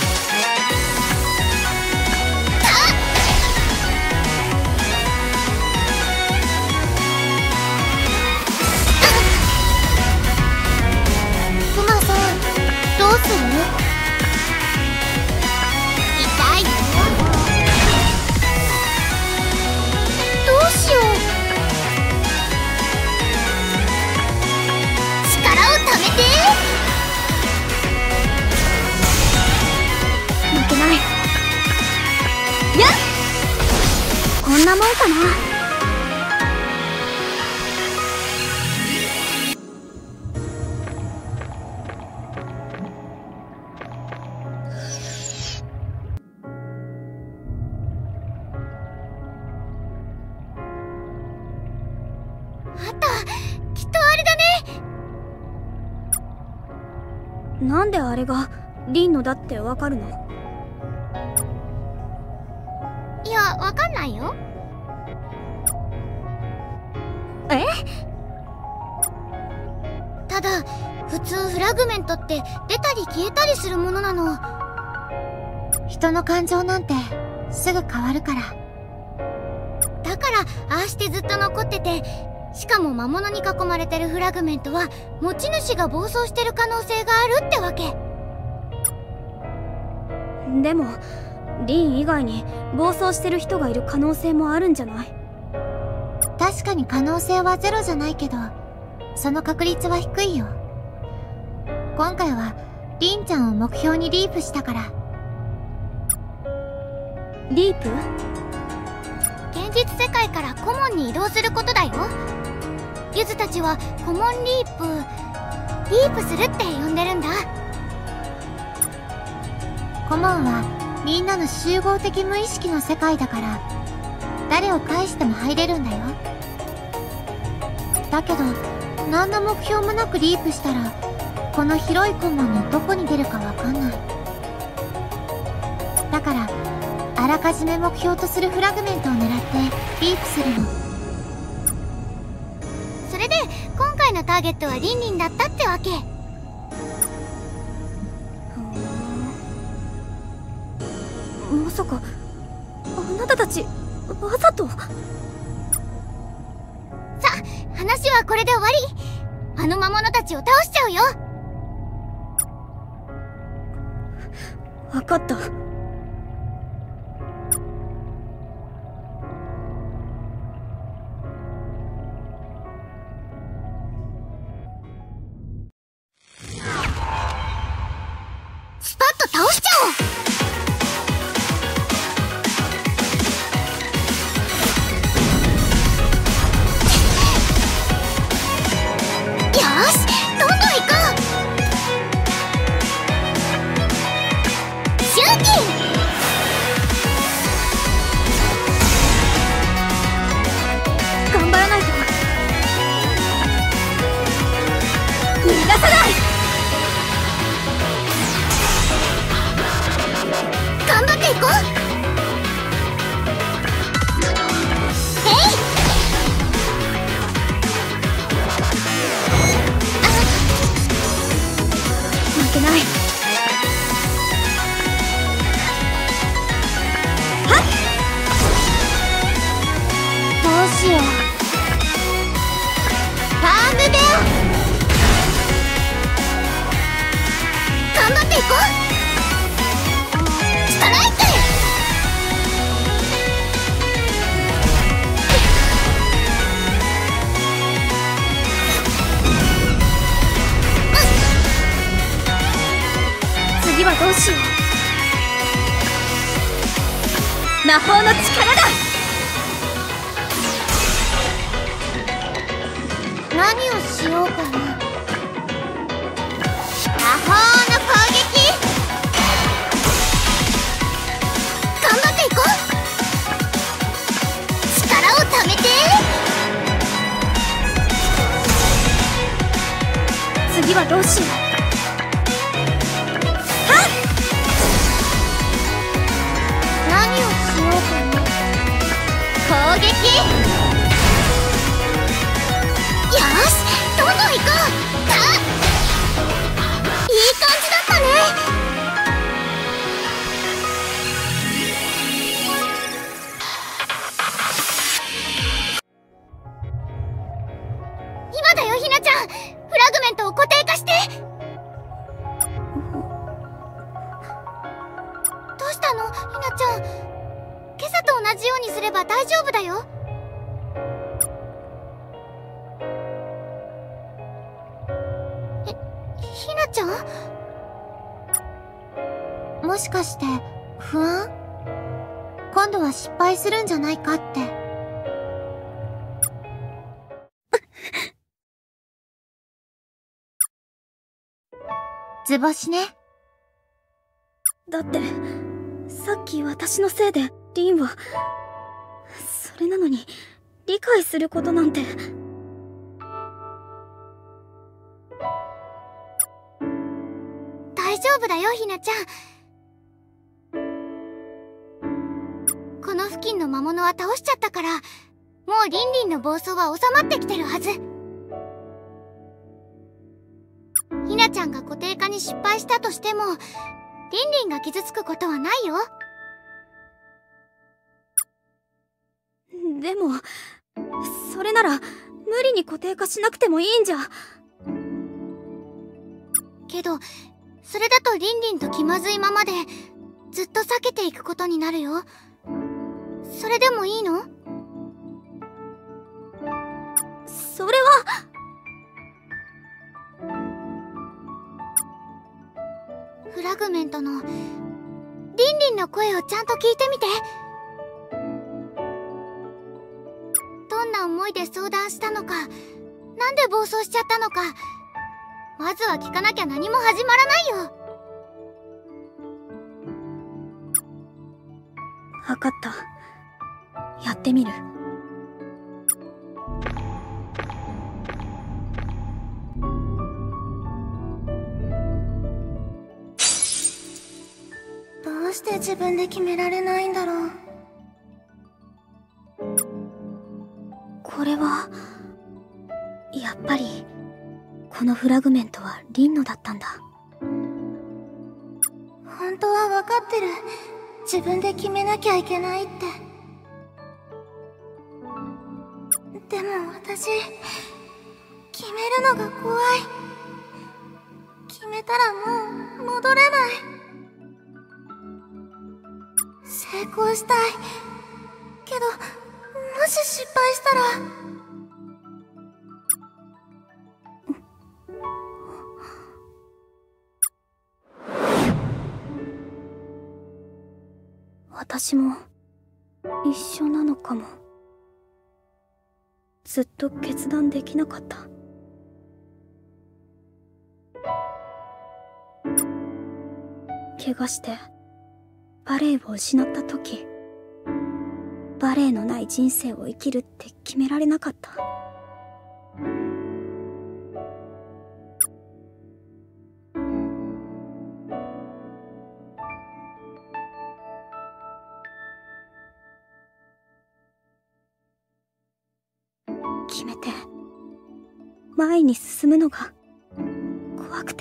S4: クマさん、どうする？痛いよ。
S1: どうしよう。力をためて。負けない。やっ、こんなもんかな。
S2: あった、きっとあれだね。
S1: なんであれがリンのだってわかるの？
S2: いや、わかんないよ。
S1: え？
S2: ただ普通フラグメントって出たり消えたりするものなの。
S4: 人の感情なんてすぐ変わるから。
S2: だからああしてずっと残ってて、しかも魔物に囲まれてるフラグメントは持ち主が暴走してる可能性があるってわけ。
S1: でもリン以外に暴走してる人がいる可能性もあるんじゃない？
S4: 確かに可能性はゼロじゃないけど、その確率は低いよ。今回はリンちゃんを目標にリープしたから。
S1: リープ？
S2: 現実世界からコモンに移動することだよ。ユズたちはコモンリープリープするって呼んでるんだ。
S4: コモンはみんなの集合的無意識の世界だから、誰を介しても入れるんだよ。だけど何の目標もなくリープしたら、この広いコモンのどこに出るかわかんない。だからあらかじめ目標とするフラグメントを狙ってリープするの。
S2: それで今回のターゲットはリンリンだったってわけ。
S1: まさかあなたたちわざと？さ
S2: あ、話はこれで終わり。あの魔物たちを倒しちゃうよ。
S1: 分かった。
S2: スパッと倒しちゃおう。
S1: どうしよう。魔法の力だ。
S2: 何をしようかな。魔法の攻撃、頑張っていこう。力をためて。
S1: 次はどうしよう。
S2: 攻撃。よし、どんどん行こう。たいい感じだったね。今だよ、ひなちゃん。フラグメントを固定化して。どうしたの、ひなちゃん。今朝と同じようにすれば大丈夫だよ。え、ひなちゃん？
S4: もしかして不安？今度は失敗するんじゃないかって。図星ね。
S1: だってさっき私のせいでリンは、それなのに理解することなんて。
S4: 丈夫だよ、ひなちゃん。この付近の魔物は倒しちゃったから、もうリンリンの暴走は収まってきてるはず。ひなちゃんが固定化に失敗したとしても、リンリンが傷つくことはないよ。
S1: でも、それなら無理に固定化しなくてもいいんじゃ。
S4: けど、それだとリンリンと気まずいままでずっと避けていくことになるよ。それでもいいの？
S1: それは。
S4: フラグメントのリンリンの声をちゃんと聞いてみて。どんな思いで相談したのか、なんで暴走しちゃったのか、まずは聞かなきゃ何も始まらないよ。
S1: わかった。やってみる。
S4: どうして自分で決められないんだろう。
S1: これは、やっぱりこのフラグメントはリンのだったんだ。
S4: 本当は分かってる。自分で決めなきゃいけないって。でも私、決めるのが怖い。決めたらもう戻れない。成功したいけど、もし失敗したら。
S1: 私も一緒なのかも。ずっと決断できなかった。怪我してバレエを失った時、バレエのない人生を生きるって決められなかった。決めて前に進むのが怖くて。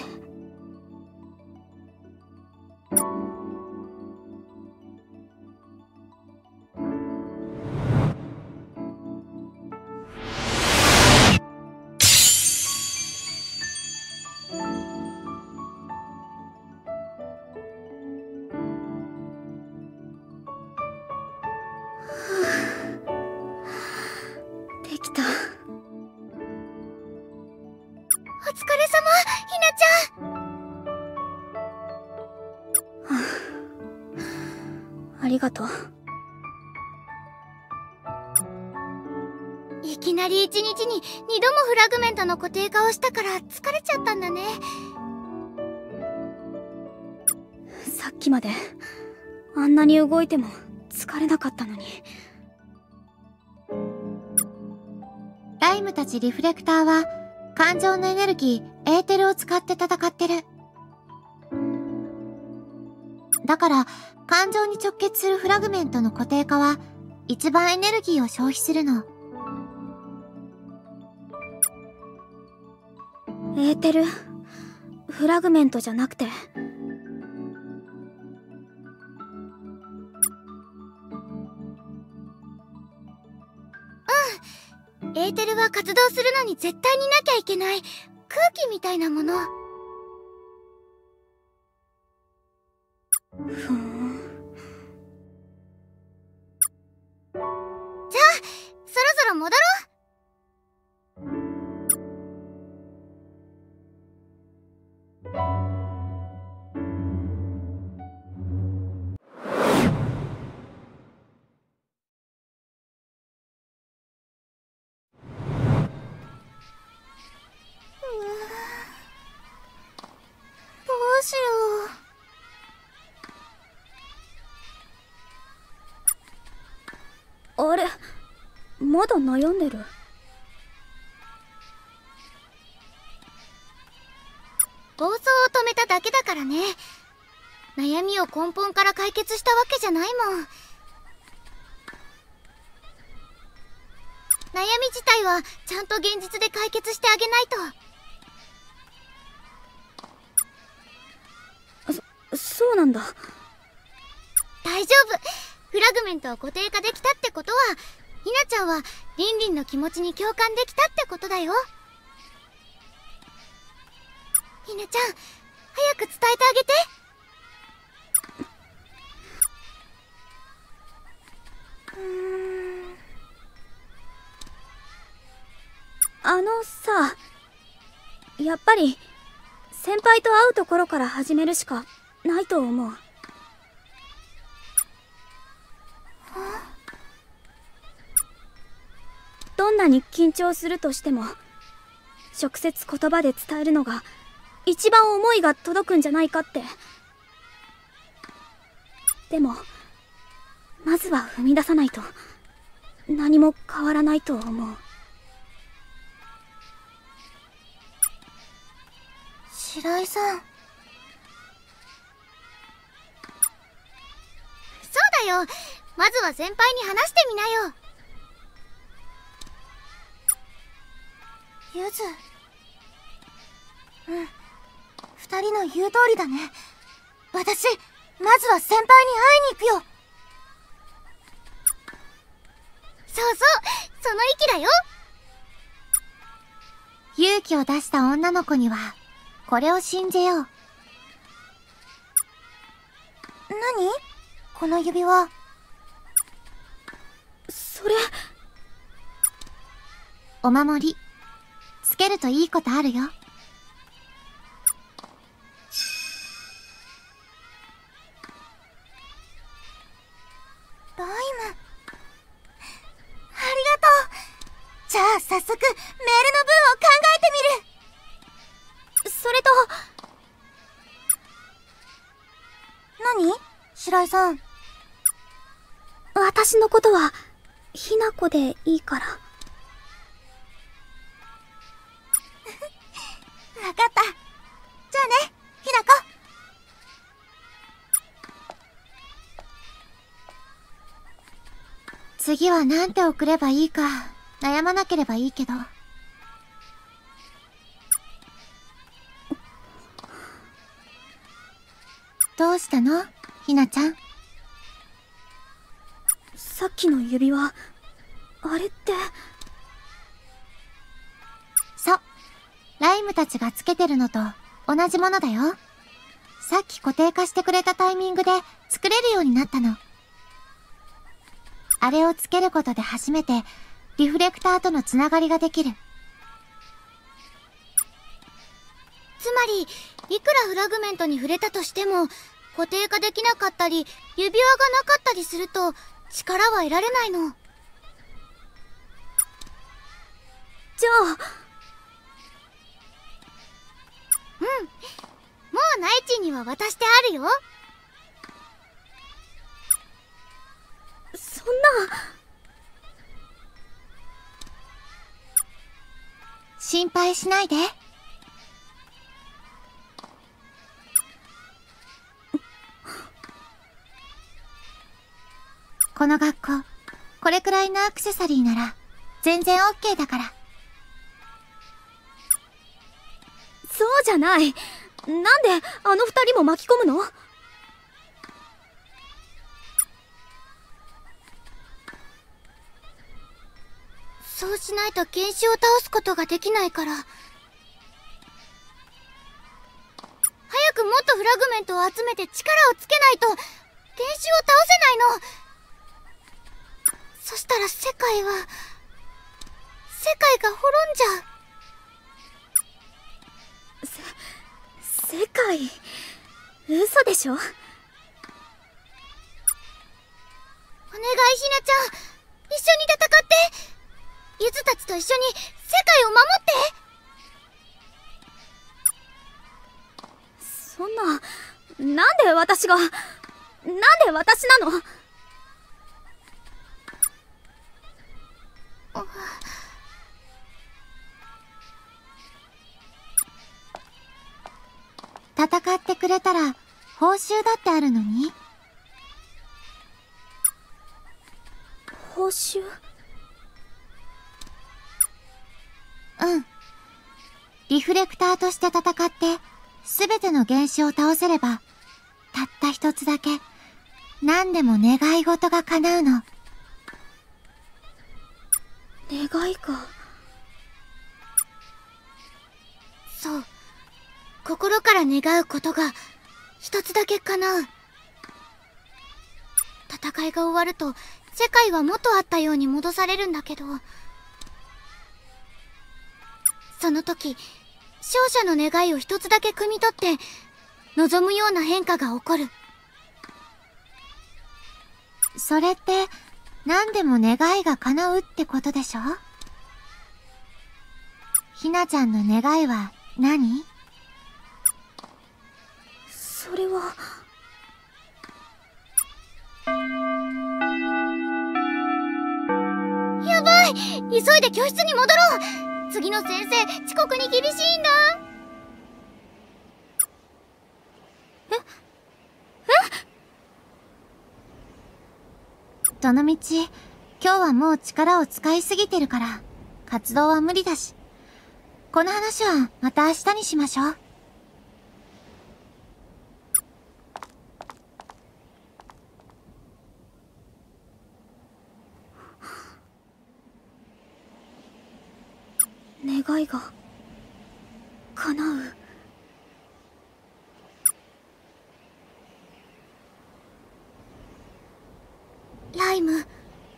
S1: できた。
S4: お疲れ様、ひなちゃん。
S1: はあ、ありがとう。
S4: いきなり一日に二度もフラグメントの固定化をしたから疲れちゃったんだね。
S1: さっきまであんなに動いても疲れなかったのに。
S4: ライムたちリフレクターは感情のエネルギー、エーテルを使って戦ってる。だから感情に直結するフラグメントの固定化は一番エネルギーを消費するの。
S1: エーテル、フラグメントじゃなくて。
S4: エーテルは活動するのに絶対になきゃいけない空気みたいなもの。
S1: ふーん。
S4: じゃあ、そろそろ戻ろう。どうしよ
S1: う。あれ、まだ悩んでる。
S4: 暴走を止めた
S1: だけだからね。悩みを根本から解決したわけじゃないもん。悩み自体はちゃんと現実で解決してあげないと。そ、そうなんだ。大丈夫。フラグメントを固定化できたってことは、ひなちゃんはリンリンの気持ちに共感できたってことだよ。ひなちゃん、早く伝えてあげて。うーん。あのさ、やっぱり先輩と会うところから始めるしかないと思う。どんなに緊張するとしても、直接言葉で伝えるのが一番思いが届くんじゃないかって。でもまずは踏み出さないと何も変わらないと思う。白井さん。そうだよ。まずは先輩に話してみなよ。ゆず。うん。二人の言う通りだね。私、まずは先輩に会いに行くよ。そうそう、その意気だよ。
S4: 勇気を出した女の子にはこれを信じよう。
S1: 何？
S4: この指輪。
S1: それ。
S4: お守り。つけるといいことあるよ。
S1: ライム。ありがとう。じゃあ早速メールの文を考えてみる。それと。何？白井さん。私のことはひな子でいいから。わかった。じゃあね、ひな子。
S4: 次はなんて送ればいいか悩まなければいいけど。どうしたの？ひなちゃん。
S1: さっきの指輪、あれって。
S4: そう。ライムたちがつけてるのと同じものだよ。さっき固定化してくれたタイミングで作れるようになったの。あれをつけることで初めてリフレクターとのつながりができる。
S1: つまり、いくらフラグメントに触れたとしても、固定化できなかったり、指輪がなかったりすると、力は得られないの。じゃあ、うん。もうナイチには渡してあるよ。そんな。
S4: 心配しないで。この学校、これくらいのアクセサリーなら全然 オーケー だから。
S1: そうじゃない。なんであの二人も巻き込むの？そうしないと原子を倒すことができないから。早くもっとフラグメントを集めて力をつけないと原子を倒せないの。そしたら世界は世界が滅んじゃう。せ世界、嘘でしょ。お願い、ひなちゃん、一緒に戦って。ゆずたちと一緒に世界を守って。そんな、なんで私が、なんで私なの？
S4: 戦ってくれたら報酬だってあるのに。
S1: 報酬？
S4: うん。リフレクターとして戦って全ての原種を倒せれば、たった一つだけ何でも願い事が叶うの。
S1: 願いか。
S2: そう。心から願うことが一つだけ叶う。戦いが終わると世界は元あったように戻されるんだけど、その時勝者の願いを一つだけ汲み取って望むような変化が起こる。
S4: それって何でも願いが叶うってことでしょ？ひなちゃんの願いは何？
S1: それは。
S2: やばい！急いで教室に戻ろう！次の先生、遅刻に厳しいんだ！え？え？
S4: どのみち、今日はもう力を使いすぎてるから、活動は無理だし。この話はまた明日にしましょう。
S1: 願いが叶う。
S2: ライム。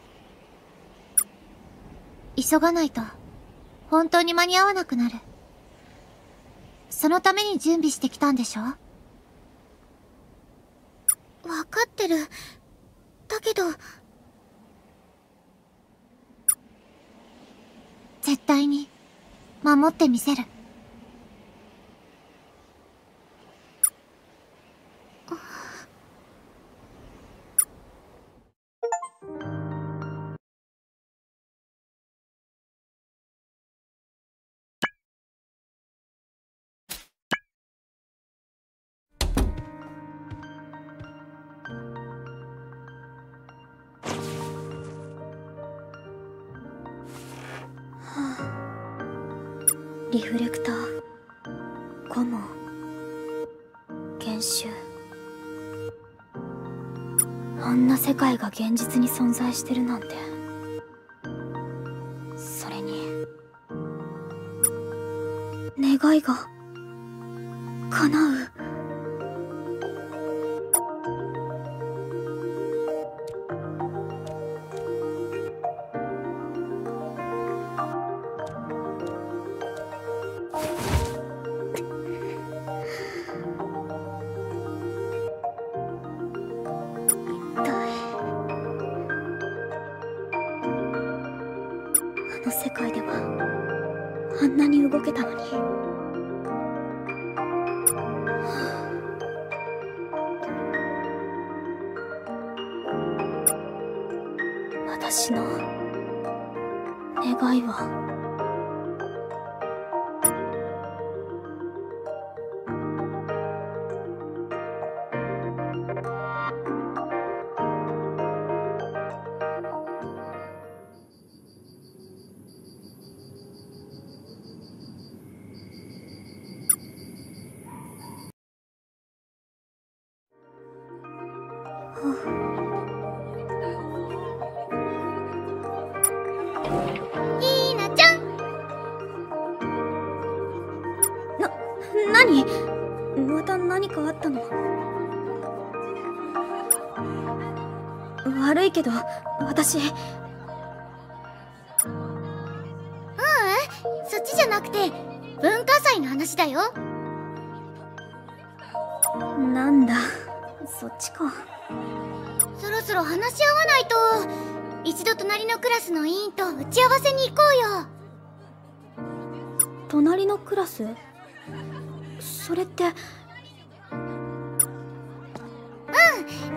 S4: 急がないと本当に間に合わなくなる。そのために準備してきたんでしょ？
S2: わかってる。だけど
S4: 絶対に守ってみせる。
S1: リフレクター、顧問、研修。あんな世界が現実に存在してるなんて。それに願いが叶う。あの世界ではあんなに動けたのに。私の願いは
S2: ひなちゃん。
S1: な、何？また何かあったの？悪いけど、私。
S2: ううん、そっちじゃなくて文化祭の話だよ。
S1: なんだ、そっちか。
S2: そろそろ話し合わないと。一度隣のクラスの委員と打ち合わせに行こうよ。
S1: 隣のクラス？それって。
S2: うん、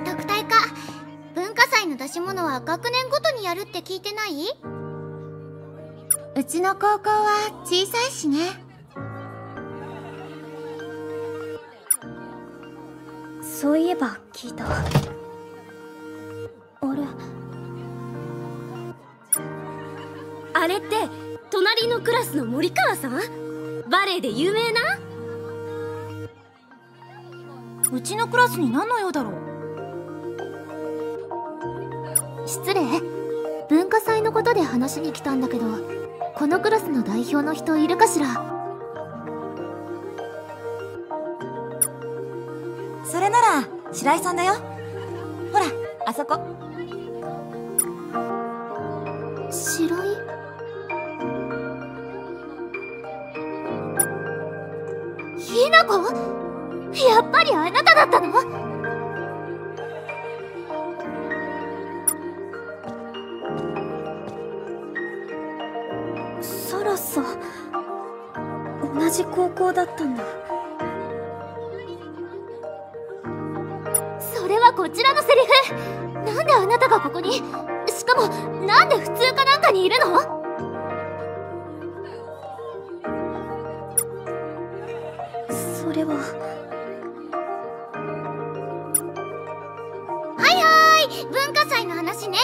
S2: 特待科。文化祭の出し物は学年ごとにやるって聞いてない？
S4: うちの高校は小さいしね。
S1: そういえば聞いた。あれ
S5: あれって隣のクラスの森川さん？バレエで有名な？
S2: うちのクラスに何の用だろう。
S4: 失礼。文化祭のことで話に来たんだけど、このクラスの代表の人いるかしら？
S3: それなら白井さんだよ。ほらあそこ。
S4: 白井？ひなこ？やっぱりあなただったの？
S1: サラさん、同じ高校だったんだ。
S4: それはこちらのセリフ。なんであなたがここに？しかもなんで普通科なんかにいるの？
S1: それは。
S4: はいはい、文化祭の話ね。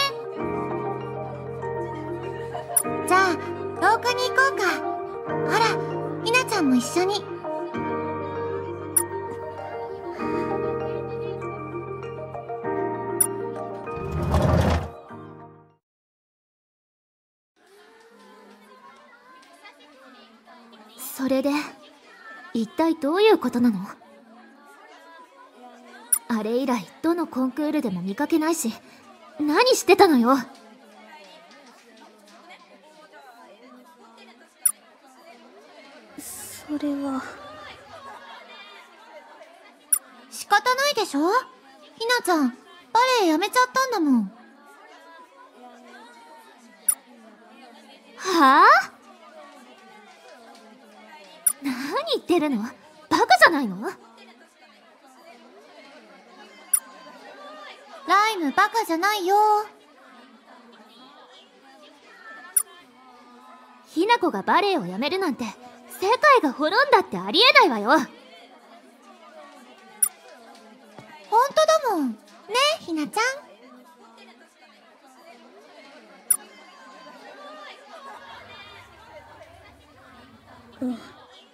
S4: じゃあ廊下に行こうか。ほら、ひなちゃんも一緒に。それで一体どういうことなの？あれ以来どのコンクールでも見かけないし、何してたのよ。
S1: それは。
S4: 仕方ないでしょ。ひなちゃん、バレエやめちゃったんだもん。はあ？何言ってるの？バカじゃないの？ライムバカじゃないよ。ひなこがバレエをやめるなんて、世界が滅んだってありえないわよ。本当だもんねえ、ひなちゃん。
S1: うん。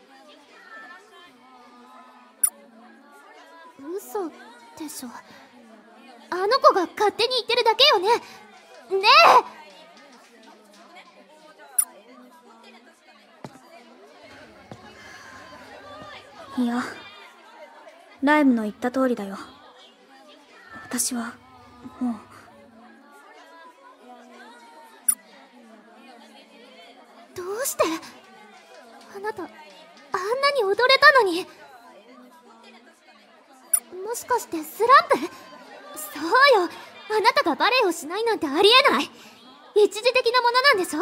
S4: 嘘でしょ。あの子が勝手に言ってるだけよね。ね
S1: え。いや、ライムの言った通りだよ。私はもう。
S4: どうして？あなたあんなに踊れたのに。もしかしてスランプ？そうよ、あなたがバレエをしないなんてありえない。一時的なものなんでしょ？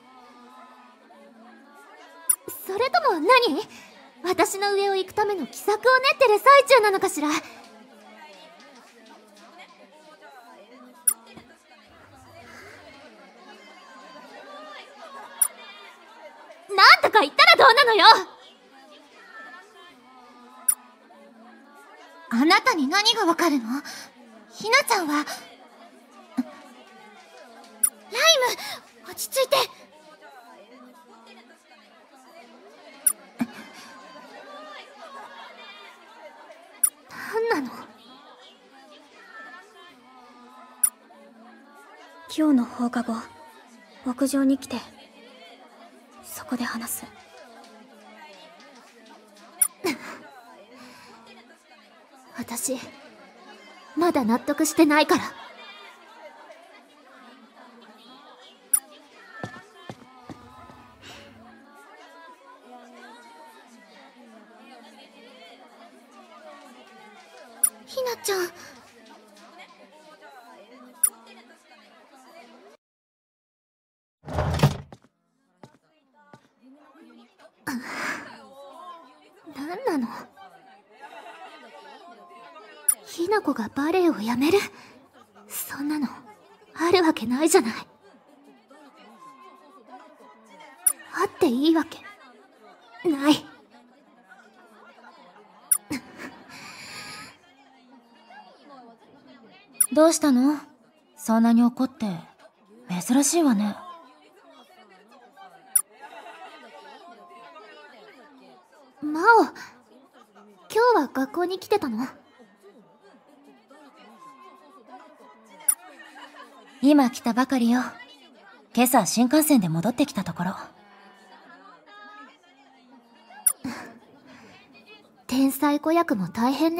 S4: それとも何？私の上を行くための奇策を練ってる最中なのかしら？なんとか言ったらどうなのよ。あなたに何がわかるの？ひなちゃんは。ライム、落ち着いて。何なの？
S1: 今日の放課後、屋上に来て、そこで話す。
S4: 私まだ納得してないから。ひなちゃん。何なの？ひなこがバレエをやめる？そんなのあるわけないじゃない。あっていいわけない。 どうしたの？そんなに怒って。珍しいわね。
S2: 真央、今日は学校に来てたの？
S4: 今来たばかりよ。今朝新幹線で戻ってきたところ。
S2: 天才子役も大変ね。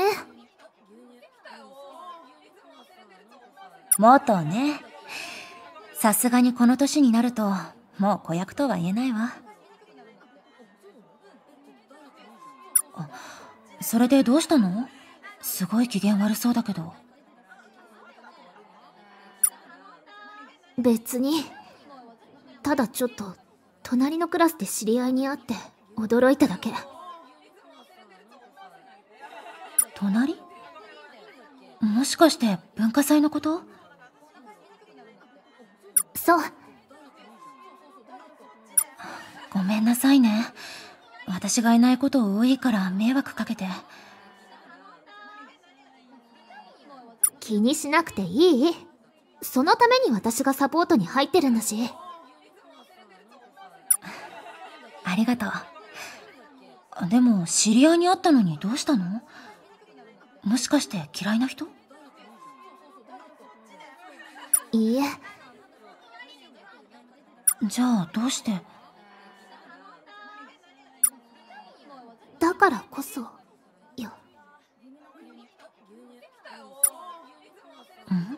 S4: もっとね。さすがにこの年になるともう子役とは言えないわ。あ、それでどうしたの？すごい機嫌悪そうだけど。
S2: 別に。ただちょっと隣のクラスで知り合いに会って驚いただけ。
S4: 隣？もしかして文化祭のこと？
S2: そう。
S4: ごめんなさいね。私がいないこと多いから迷惑かけて。
S2: 気にしなくていい。そのために私がサポートに入ってるんだし。
S4: ありがとう。でも知り合いに会ったのにどうしたの？もしかして嫌いな人？
S2: いいえ。
S4: じゃあどうして？
S2: だからこそよ。
S4: ん？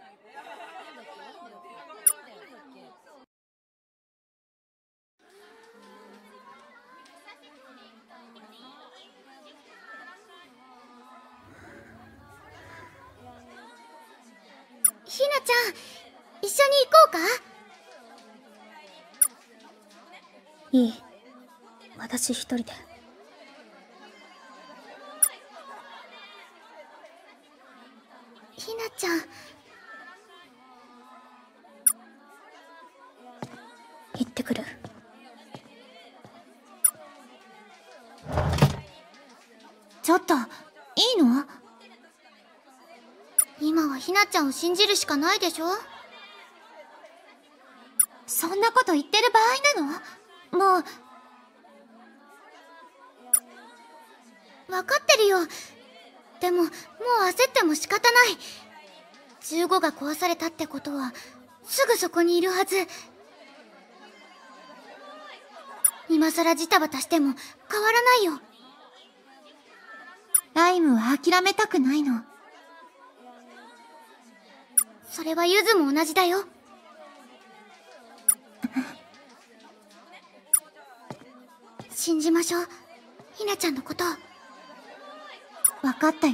S2: ひなちゃん、一緒に行こうか？
S1: いい。私一人で。
S2: ひなちゃん。
S1: 行ってくる。
S4: ちょっと、いいの？
S2: 今はひなちゃんを信じるしかないでしょ？
S4: そんなこと言ってる場合なの？もう。
S2: 分かってるよ。でも、もう焦っても仕方ない。じゅうごが壊されたってことは、すぐそこにいるはず。今さらジタバタしても変わらないよ。
S4: ライムは諦めたくないの。
S2: それはユズも同じだよ。信じましょう。ひなちゃんのこと。
S4: わかったよ。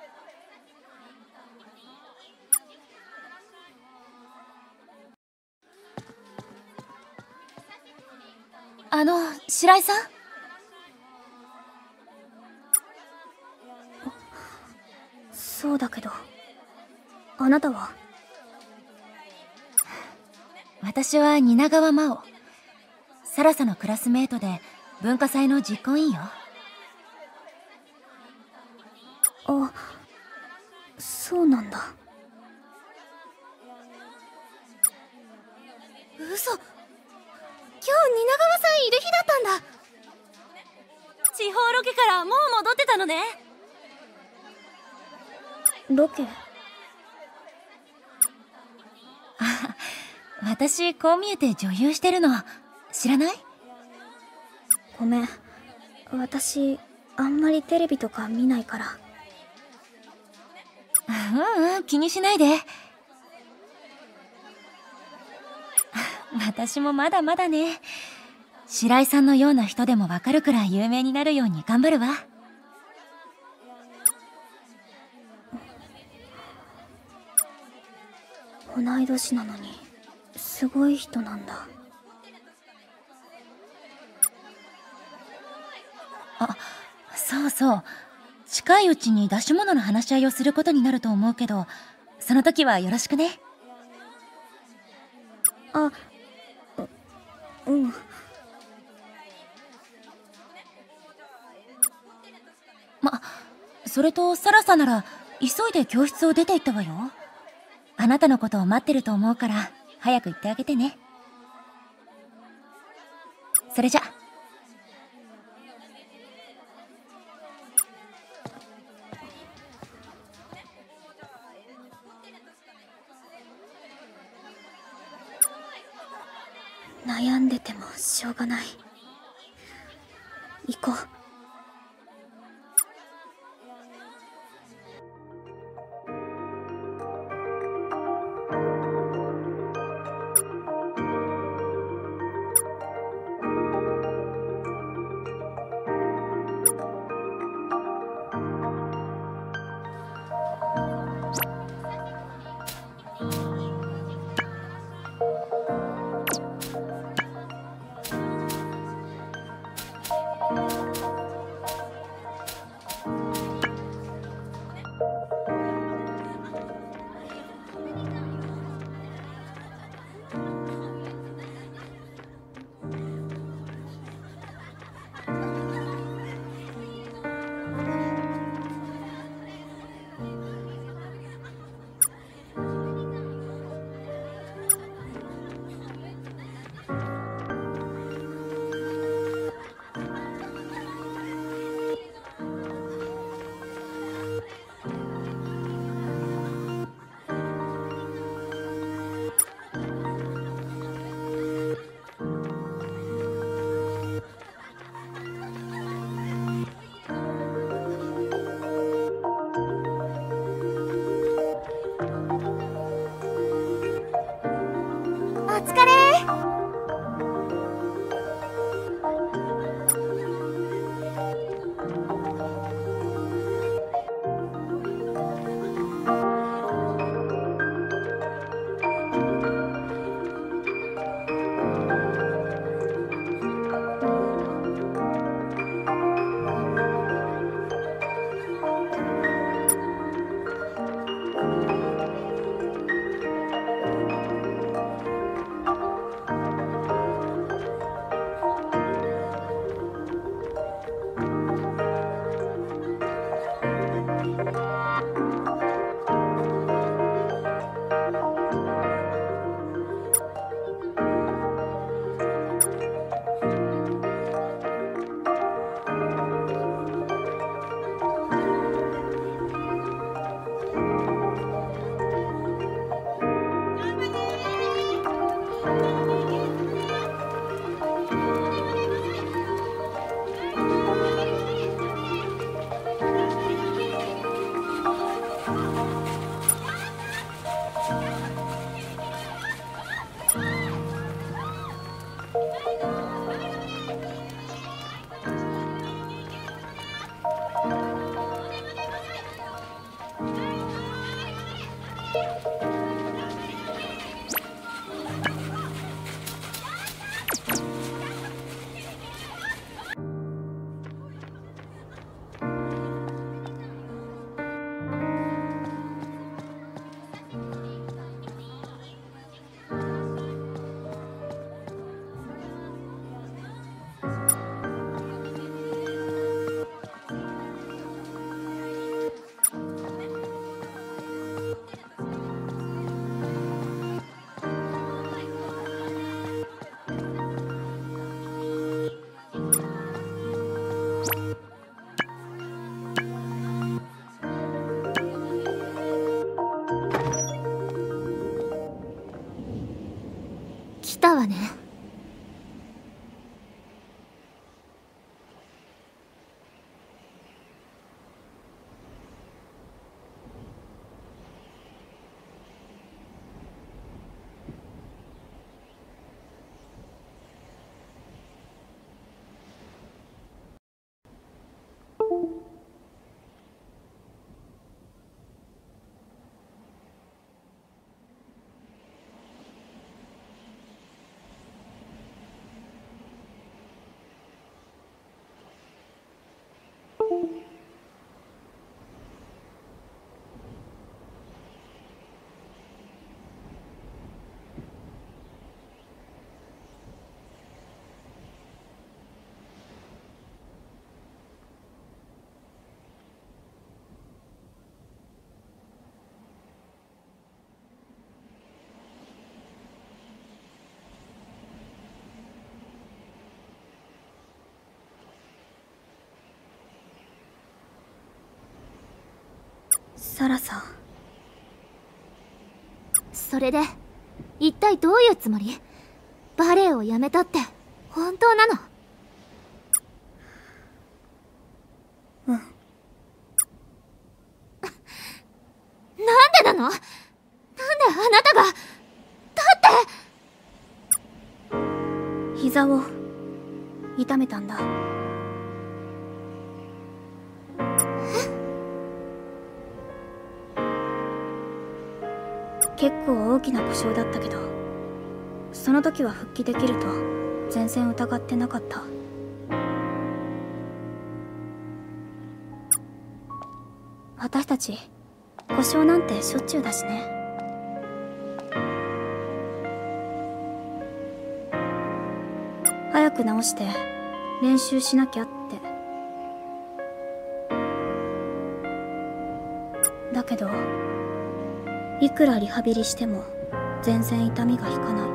S4: あの、白井さん？
S1: そうだけど、あなたは？
S4: 私は蜷川真央。サラサのクラスメートで文化祭の実行委員よ。
S1: あ、そうなんだ。
S2: 嘘。今日蜷川さんいる日だったんだ。
S5: 地方ロケからもう戻ってたのね。
S1: ロケ？
S4: あ、私こう見えて女優してるの知らない？
S1: ごめん、私あんまりテレビとか見ないから。
S4: うんうん、気にしないで。私もまだまだね。白井さんのような人でもわかるくらい有名になるように頑張るわ。
S1: 同い年なのにすごい人なんだ。
S4: あ、そうそう。近いうちに出し物の話し合いをすることになると思うけど、その時はよろしくね。
S1: あ、う、うん。
S4: ま、それとサラサなら急いで教室を出て行ったわよ。
S6: あなたのことを待ってると思うから、早く行ってあげてね。それじゃ。
S1: 悩んでてもしょうがない。行こう。 サラさん。
S2: それで一体どういうつもり？バレエをやめたって本当なの？
S1: うん。
S2: なんでなの？なんであなたが？だって
S1: 膝を痛めたんだ。結構大きな故障だったけど、その時は復帰できると全然疑ってなかった。私たち故障なんてしょっちゅうだしね。早く治して練習しなきゃって。だけどいくらリハビリしても全然痛みが引かない。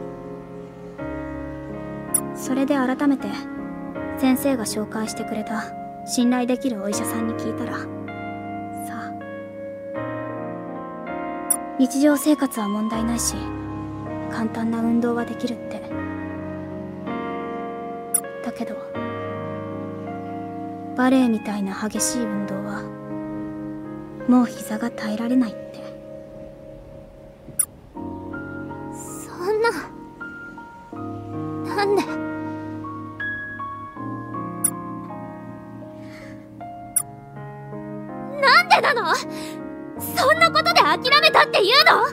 S1: それで改めて先生が紹介してくれた信頼できるお医者さんに聞いたら、さあ、日常生活は問題ないし簡単な運動はできるって。だけどバレエみたいな激しい運動はもう膝が耐えられないって。
S2: そんな、なんで？なんでなの？そんなことで諦めたって言うの？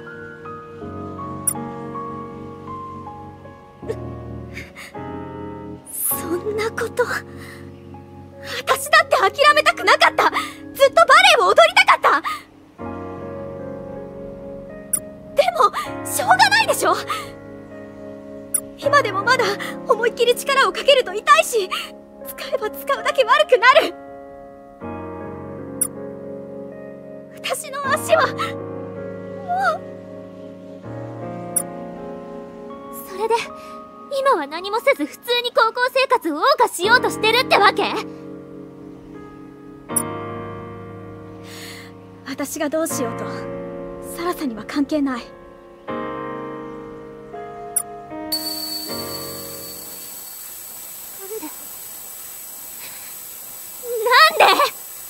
S1: そんなこと、私だって諦めたくなかった。ずっとバレエを踊りたかった。でもしょうがないでしょ。今でもまだ思いっきり力をかけると痛いし、使えば使うだけ悪くなる。私の足はも
S2: う。それで今は何もせず普通に高校生活を謳歌しようとしてるってわけ？
S1: 私がどうしようとサラさんには関係ない。
S2: なんで？なんで？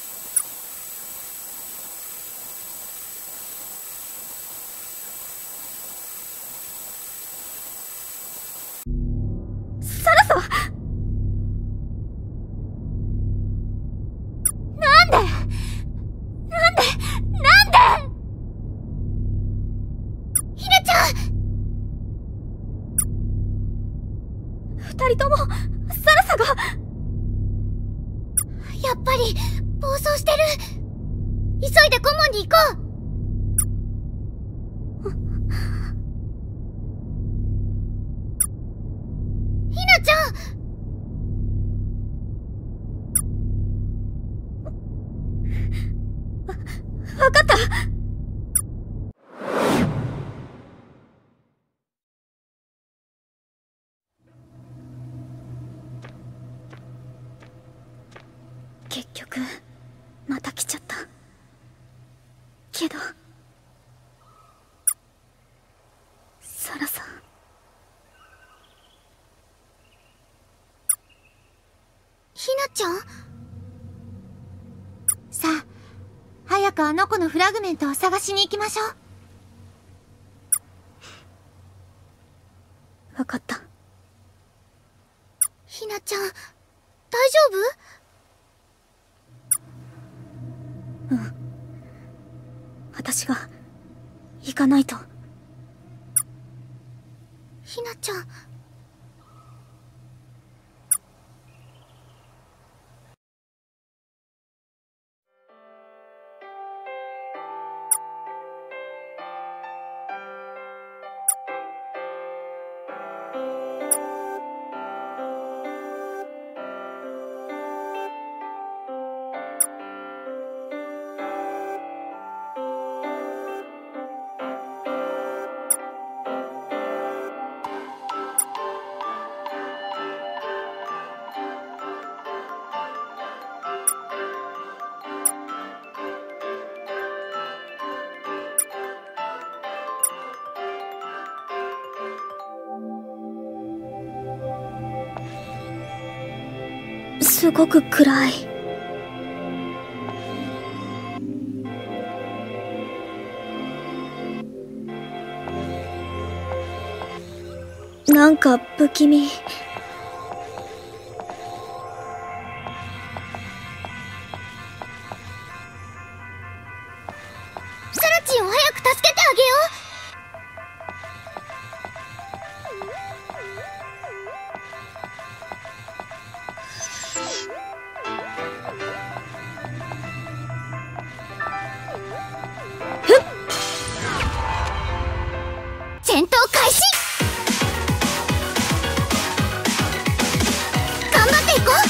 S1: サラさん！
S2: なんで？なんで？なんで？ひなちゃん！
S1: 二人とも、サラさが…
S2: やっぱり、暴走してる。急いで顧問に行こう。ひなちゃん！
S1: わかった。結局また来ちゃった。けどサラさん。
S2: ひなちゃん？
S4: さあ、早くあの子のフラグメントを探しに行きましょ
S1: う。わかった。
S2: ひなちゃん、大丈夫？
S1: うん。私が行かないと。
S2: ひなちゃん。
S1: すごく暗い。なんか不気味。
S2: サラチンを早く助けてあげよう。戦闘開始。頑張っていこう。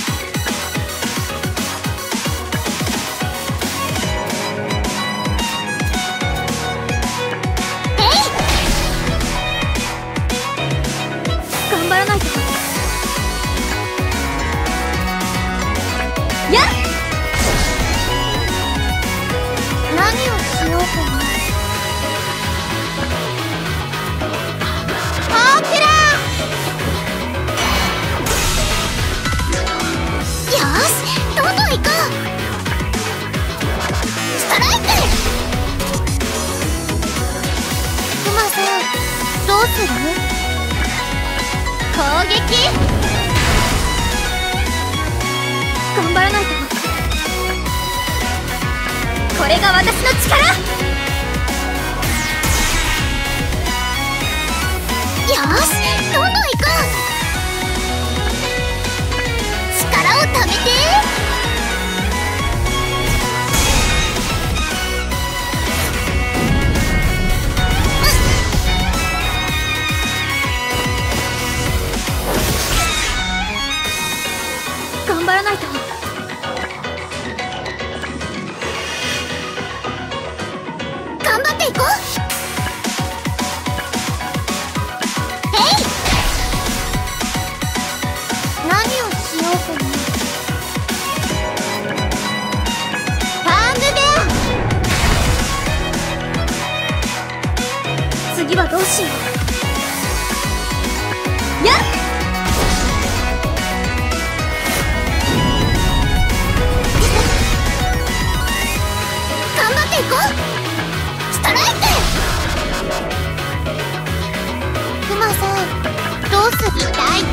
S2: えい！
S1: 頑張らないと。やっ！
S2: 何をしようかな。どうする？攻撃！
S1: 頑張らないと。これが私の力！
S2: よし、どんどん行こう。力をためて。
S1: 頑張らないと。
S2: 頑張っていこう。えい！何をしようかな。パングベア。
S1: 次はどうしよう。やっ！
S2: 行こう。ストライク！クマさん、どうする？痛いの？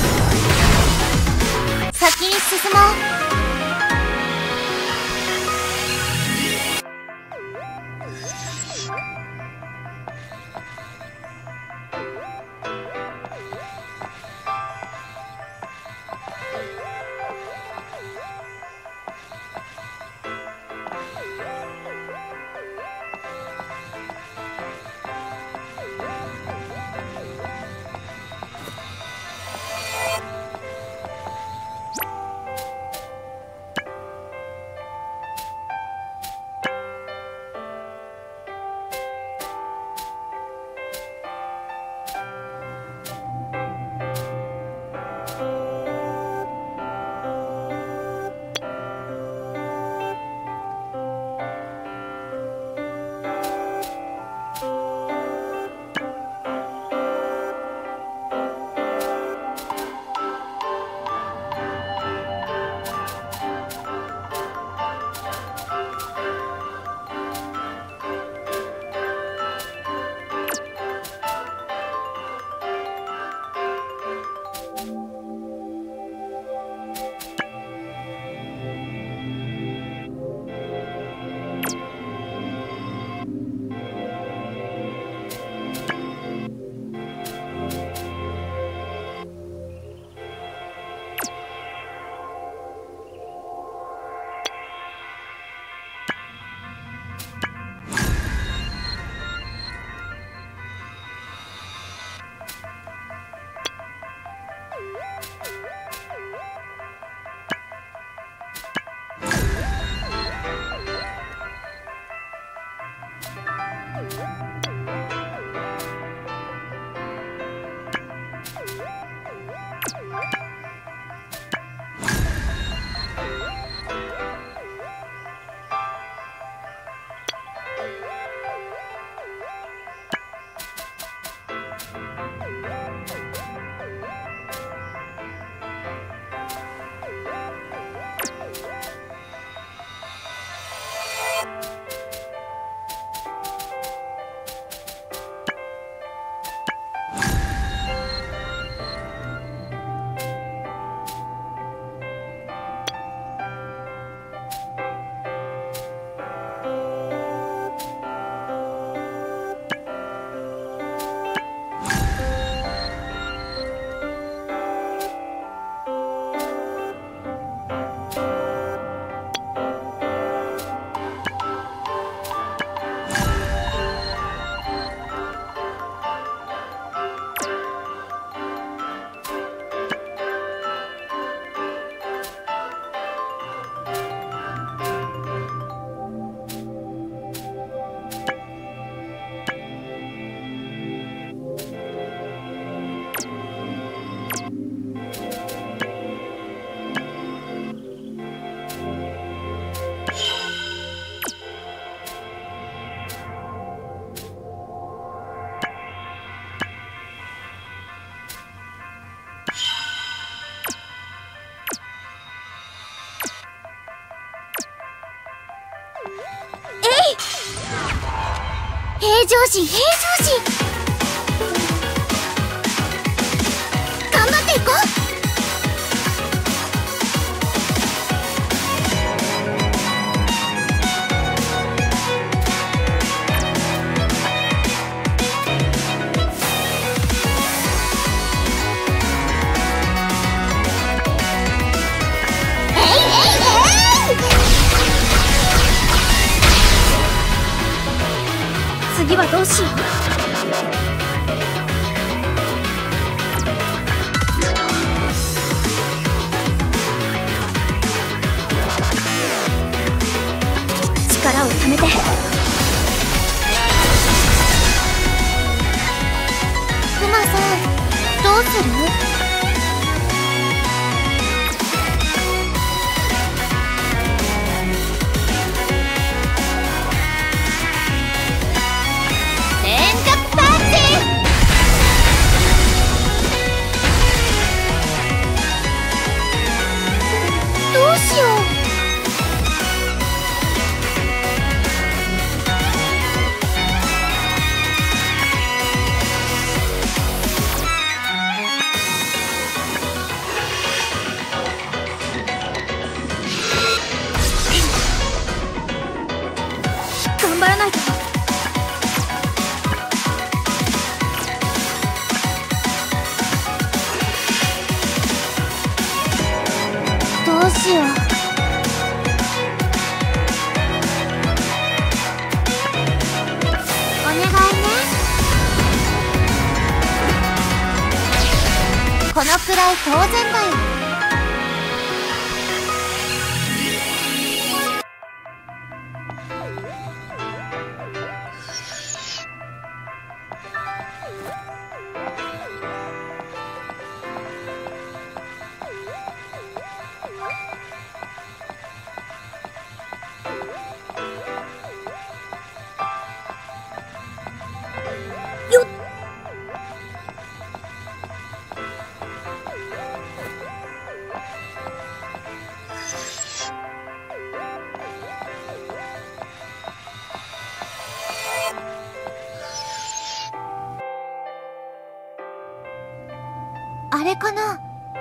S2: 先に進もう。 平常心平常心。頑張っていこう。
S5: 次はどうしよう。力をためて。
S4: クマさん、どうする？
S5: 頑張らないと。
S4: どうしよう。お願いね。このくらい当然だよ。あれかな？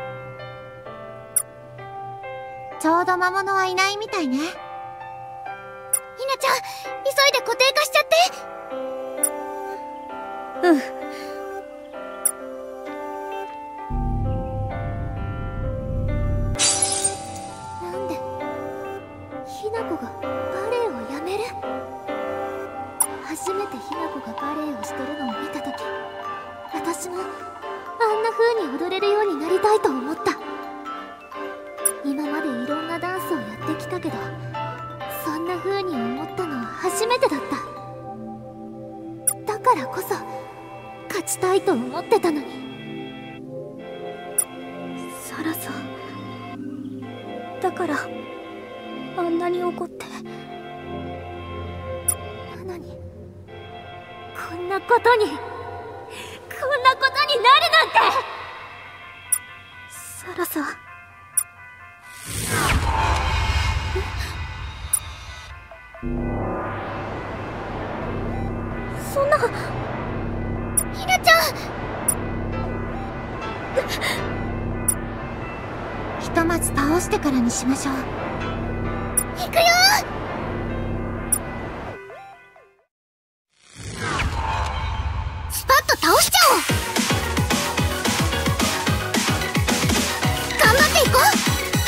S4: ちょうど魔物はいないみたいね。ひな
S2: ちゃん、急いで固定化しちゃって。
S5: うん。
S2: なんでひな子がバレエをやめる？初めてひな子がバレエをしてるのを見たとき、私もあんな風に踊れるようになりたいと思った。今までいろんなダンスをやってきたけど、そんな風に思ったのは初めてだった。だからこそ勝ちたいと思ってたのに。
S5: サラさん、だからあんなに怒って。
S2: なのにこんなことにこんなことになるなんて。
S5: サラさん、そんな。
S2: ひなちゃん、
S4: ひとまず倒してからにしましょう。
S2: 行くよ。スパッと倒しちゃおう。頑張っていこう。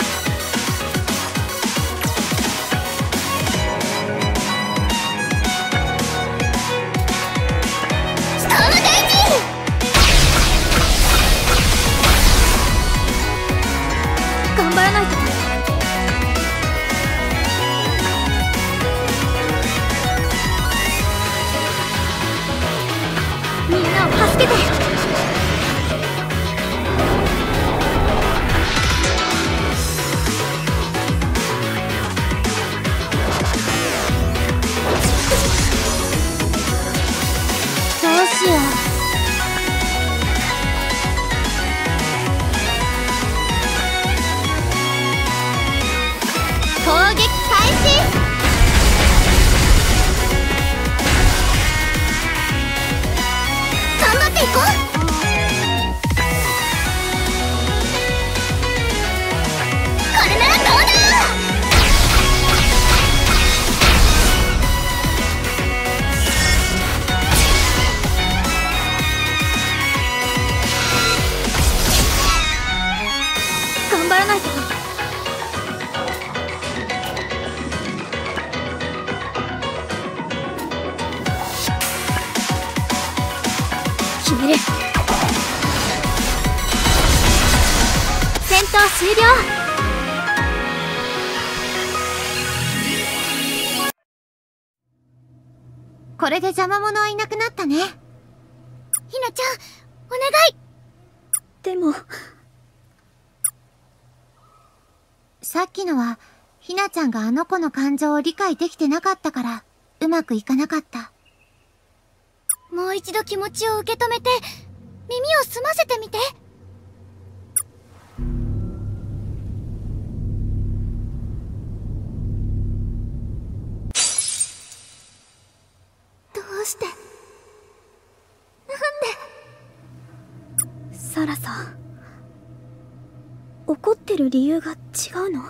S2: ストームデイジー。
S5: 頑張らないと。 げる。戦闘終了。
S4: これで邪魔者はいなくなったね。ひなちゃん、
S1: お願い。でも
S4: さっきのはひなちゃんがあの子の感情を理解できてなかったからうまくいかなかった。
S1: もう一度気持ちを受け止めて耳を澄ませてみて。どうして、なんで。サラさん、怒ってる理由が違うの？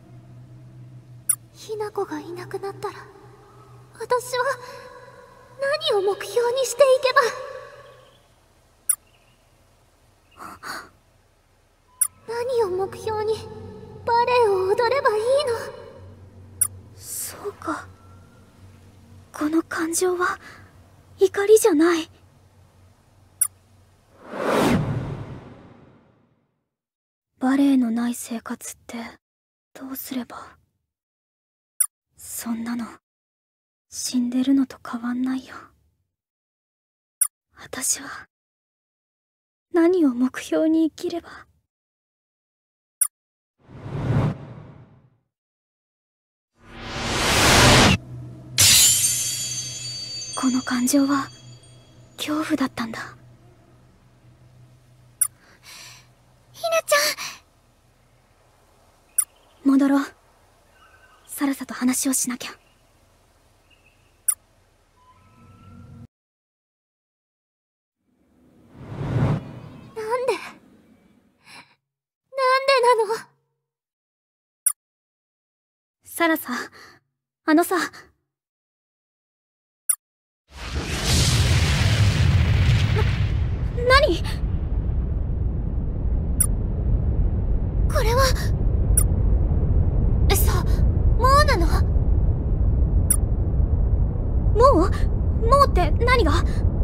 S2: ひな子がいなくなったら私は何を目標にしていけば、何を目標にバレエを踊ればいいの？
S1: そうか、この感情は怒りじゃない。バレエのない生活ってどうすれば。そんなの死んでるのと変わんないよ。私は何を目標に生きれば。この感情は恐怖だったんだ。
S2: ひなちゃん、
S1: 戻ろう。サラサと話をしなきゃ。
S2: なんでなんでなの？
S1: サラサ、あのさ。な、何？
S2: これは嘘、もうなの？
S1: もう？もうって何が？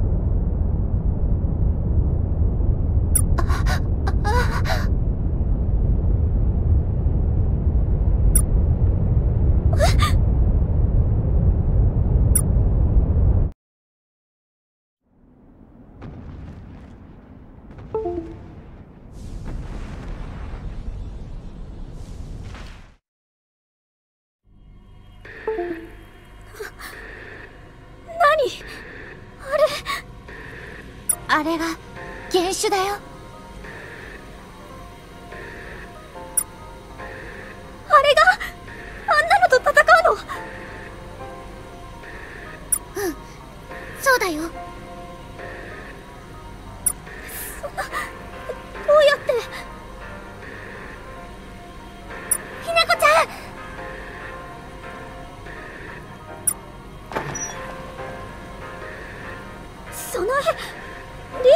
S2: あ、あ、
S4: あれが原種だよ。
S1: あれがあんなのと戦うの？
S2: うん、そうだよ。
S1: そんな、どうやって。
S2: ひなこちゃん、
S1: その絵、リ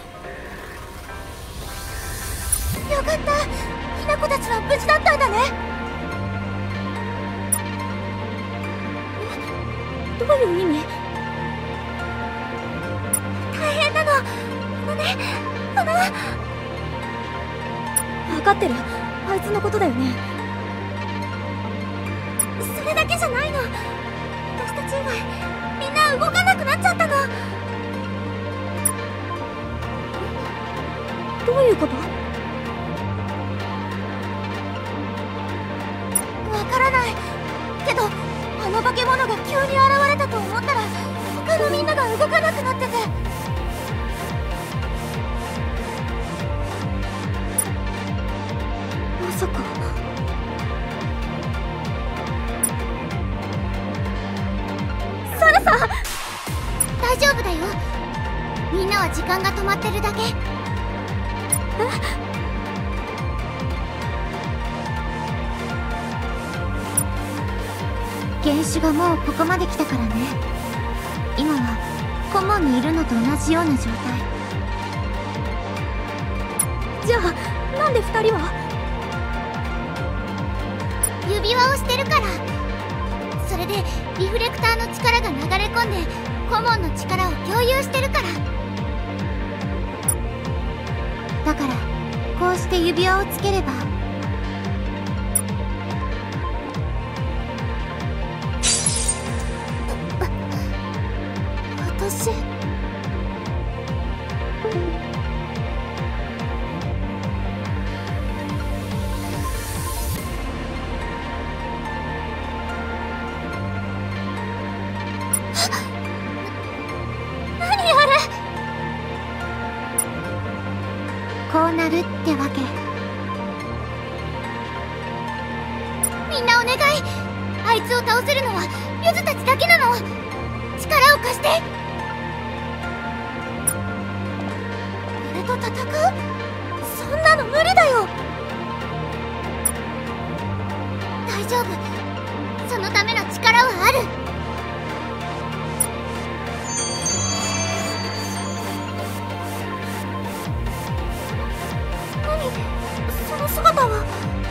S1: ン。
S2: よかった、ひなこたちは無事だったんだね。
S1: どういう意味？
S2: 大変なの。あのね、あの
S1: 分かってる。あいつのことだよね。
S2: それだけじゃないの。私たち以外みんな動かなくなっちゃったの。
S1: どういうこと？
S2: わからないけど、あの化け物が急に現れたと思ったら他のみんなが動かなくなってて。
S1: まさか。サラさん、
S2: 大丈夫だよ。みんなは時間が止まってるだけ。
S4: 原種がもうここまで来たからね。今は顧問にいるのと同じような状態。
S1: じゃあなんで二人は？
S2: 指輪をしてるから。それでリフレクターの力が流れ込んで顧問の力を共有してるから。
S4: だからこうして指輪をつければ私こうなるってわけ。みんなお願い、あいつを倒せるのはゆずたちだけなの。力を貸して。俺と戦う？そんなの無理だよ。大丈夫、そのための力はある。その姿は。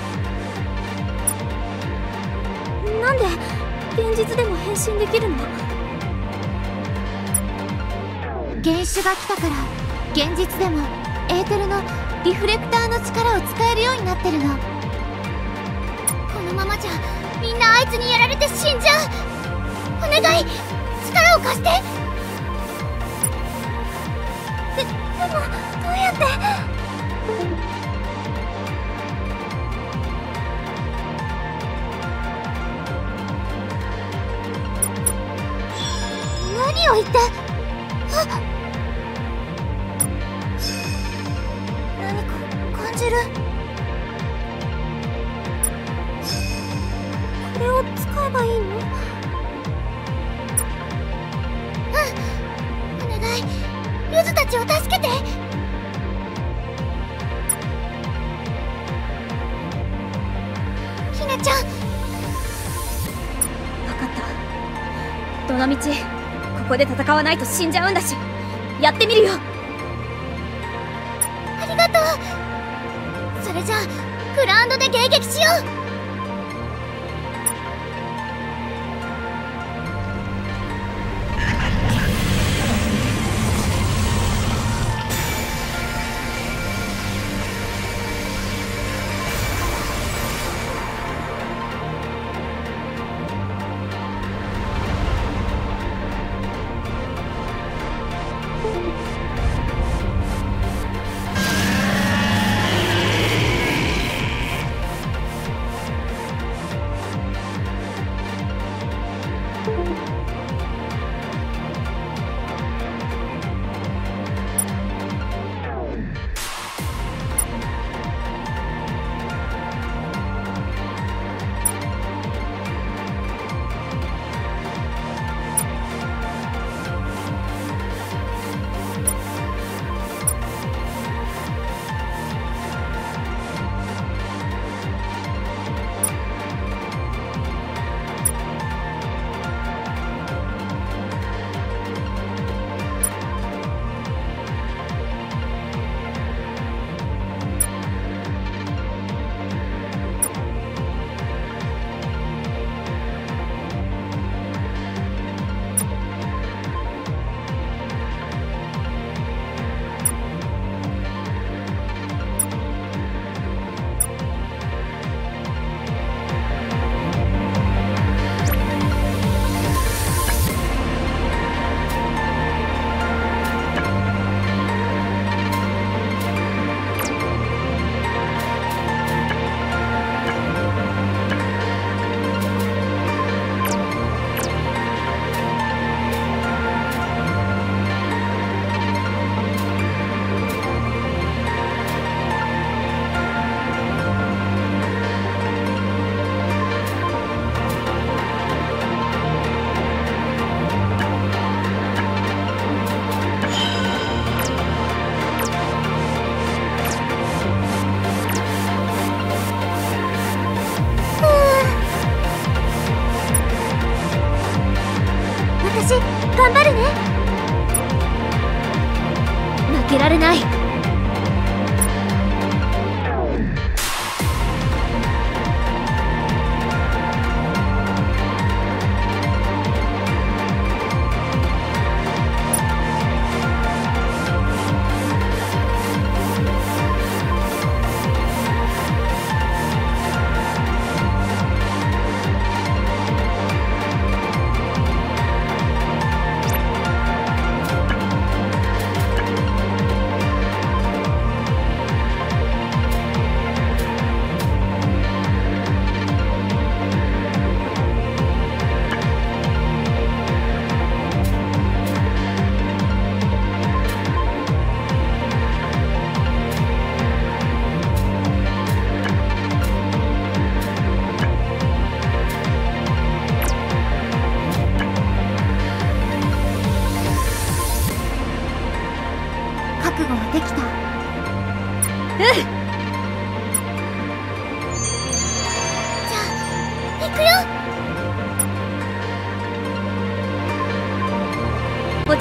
S5: なんで現実でも変身できるの？
S4: 原種が来たから現実でもエーテルのリフレクターの力を使えるようになってるの。このままじゃみんなあいつにやられて死んじゃう。お願い、力を貸して。で、でもどうやって。何を言って。あっ、何か感じる。これを使えばいいの？うん、お願い、ゆずたちを助けて。ひなちゃん。
S5: 分かった。どのみちここで戦わないと死んじゃうんだし、やってみるよ。
S2: ありがとう。それじゃあグラウンドで迎撃しよう。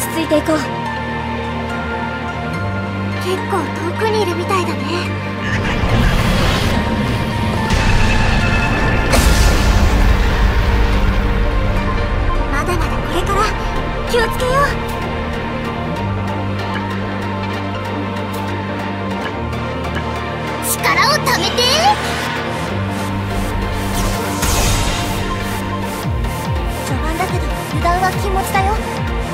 S5: ち着いていこう。
S2: 結構遠くにいるみたいだね。まだまだこれから気をつけよう。力をためて。序盤だけど油断は禁物だよ。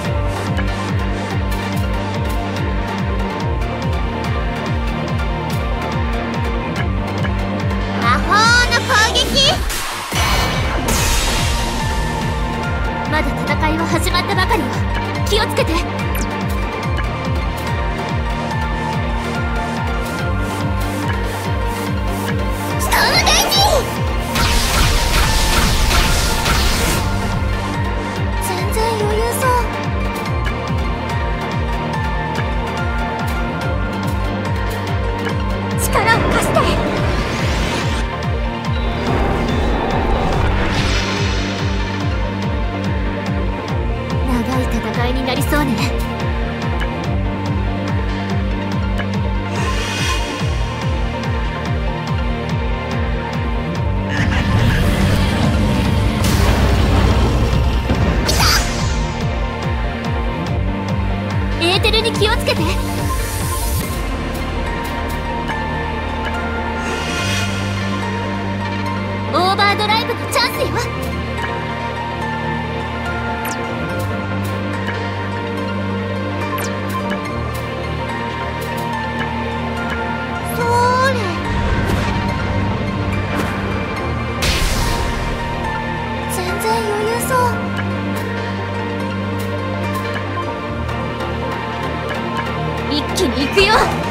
S2: 魔法の攻撃。
S5: まだ戦いは始まったばかりよ。気をつけて。
S2: ストームデイジー。全然余裕そう。力を貸して。
S5: 長い戦いになりそうね。エーテルに気をつけて。オーバードライブのチャンスよ。
S2: そーれ。全然余裕そう。
S5: 一気に行くよ。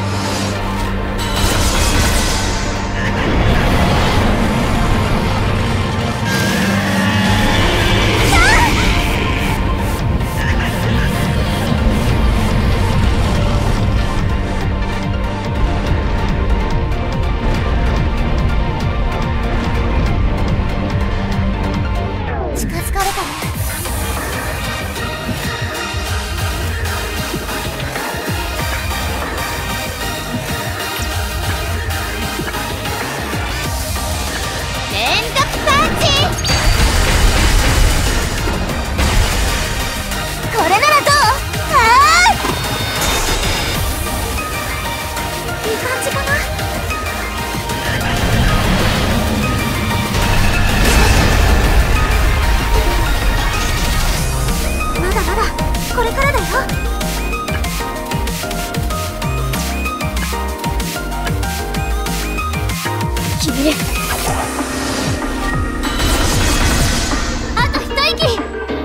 S2: 近づかれたね。
S5: 連続パンチ。
S2: これならどう？ああ！いい感じかな。まだまだこれからだよ。
S5: 君、あと一息。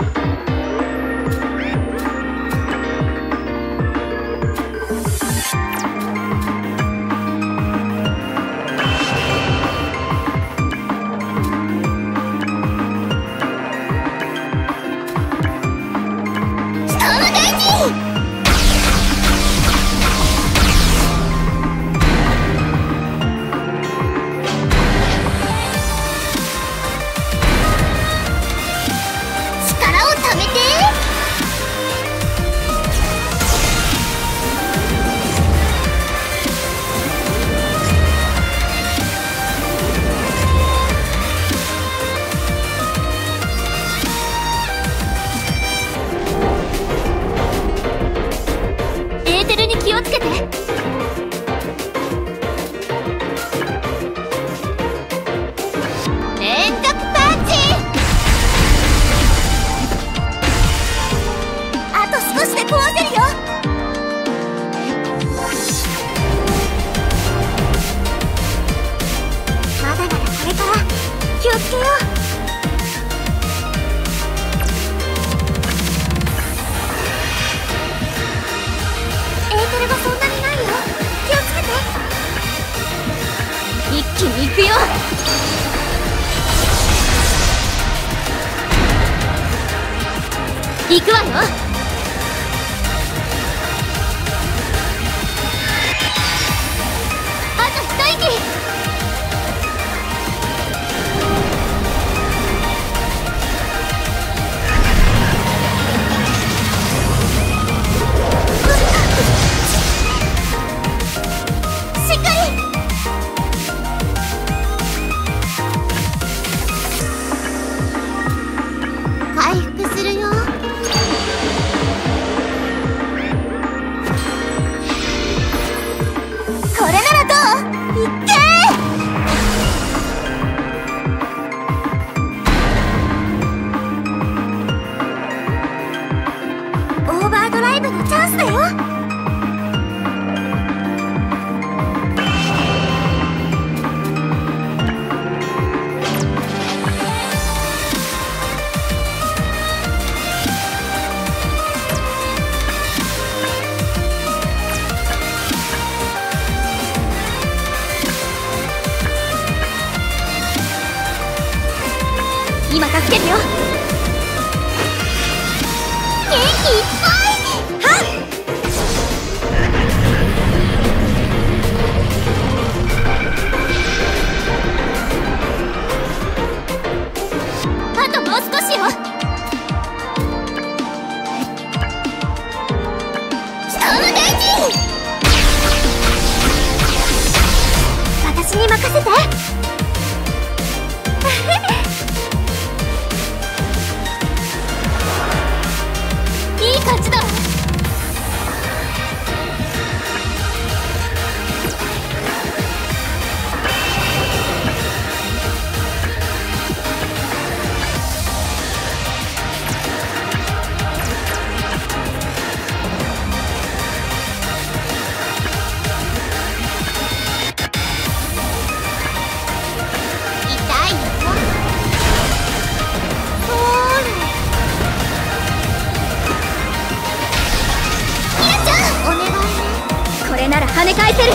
S2: ストームデイジー。力をためて。
S5: エーテルに気をつけて。
S2: 連続パンチ。あと少しで壊せるよ。まだまだこれから気をつけよう。エーテルがそんなにないよ。気をつけて。
S5: 一気に行くよ。行くわよ。あと一息。
S2: ャンスだよ。
S5: 今助けるよ。
S2: 元気いっぱい。はっ。
S5: あともう少しよ。
S2: ストームデイジー。私に任せて。
S5: いい感じだ。
S2: 痛いよ。そーれ。みやちゃん、お願いね。
S5: これなら跳ね返せる。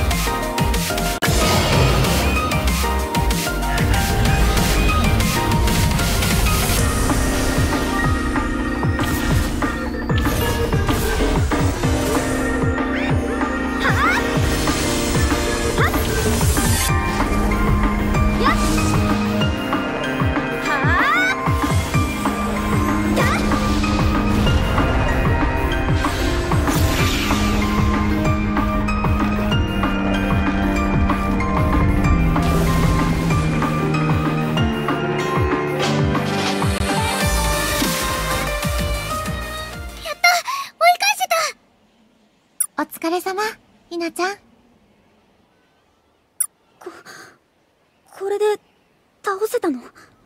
S4: お疲れ様、ひなちゃん。
S1: こ、これで倒せたの？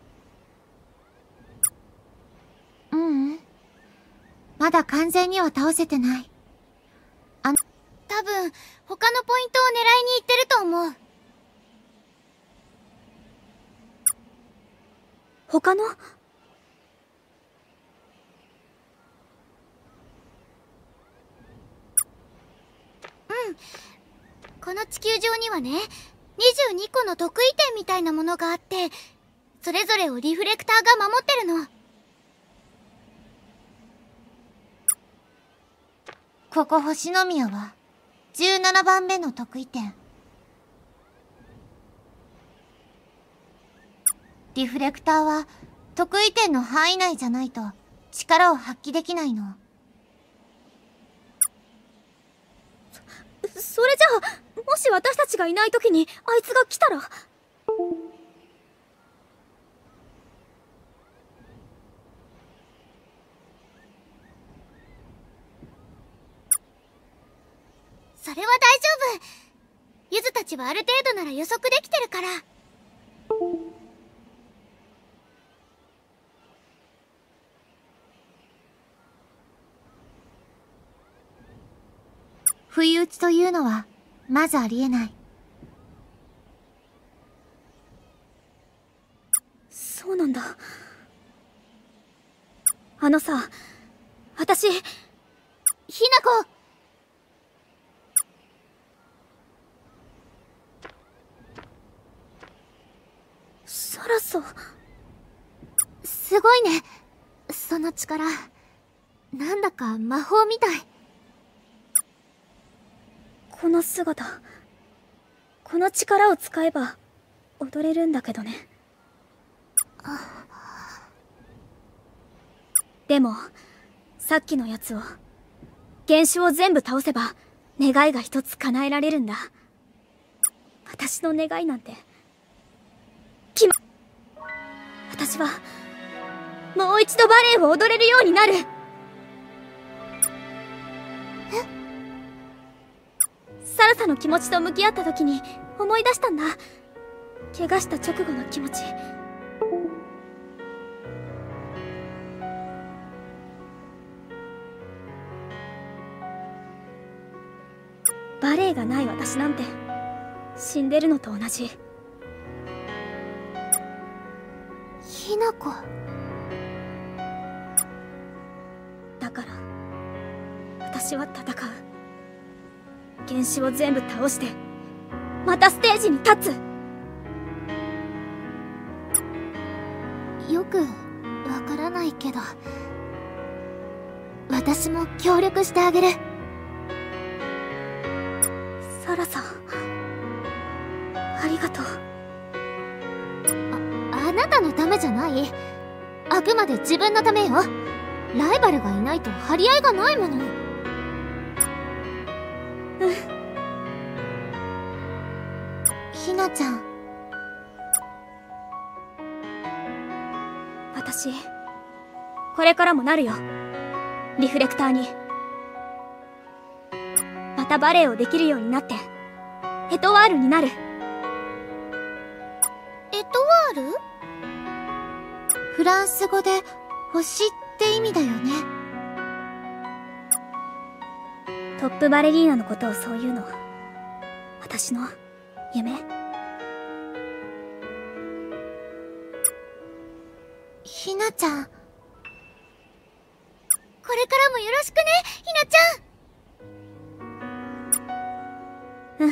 S4: ううん。まだ完全には倒せてない。
S2: 多分、他のポイントを狙いに行ってると思う。
S1: 他の？
S2: この地球上にはね、にじゅうにこの得意点みたいなものがあって、それぞれをリフレクターが守ってるの。
S4: ここ星宮はじゅうななばんめの得意点。リフレクターは得意点の範囲内じゃないと力を発揮できないの。
S1: それじゃあ、もし私たちがいない時にあいつが来たら？
S2: それは大丈夫。ゆずたちはある程度なら予測できてるから。
S4: 不意打ちというのはまずありえない。
S1: そうなんだ。あのさ、私、
S2: ひなこ。
S1: サラサ。
S2: すごいね。その力。なんだか魔法みたい。
S1: この姿、この力を使えば踊れるんだけどね。でもさっきのやつを、原種を全部倒せば願いが一つ叶えられるんだ。私の願いなんて決ま。私はもう一度バレエを踊れるようになる。サラサの気持ちと向き合った時に思い出したんだ。怪我した直後の気持ち。 霊がない私なんて死んでるのと同じ。
S2: ひな子。
S1: だから私は戦う。原種を全部倒してまたステージに立
S2: つ。よくわからないけど、私も協力してあげる。
S1: サラさん、ありがとう。
S2: あ、あなたのためじゃない。あくまで自分のためよ。ライバルがいないと張り合いがないもの。
S1: うん。
S2: ひなちゃん。
S1: 私、これからもなるよ。リフレクターに。またバレエをできるようになって、エトワールになる。
S2: エトワール？
S4: フランス語で星って意味だよね。
S1: トップバレリーナのことをそういうの、私の夢。
S2: ひなちゃん。これからもよろしくね、ひなち
S1: ゃん。うん。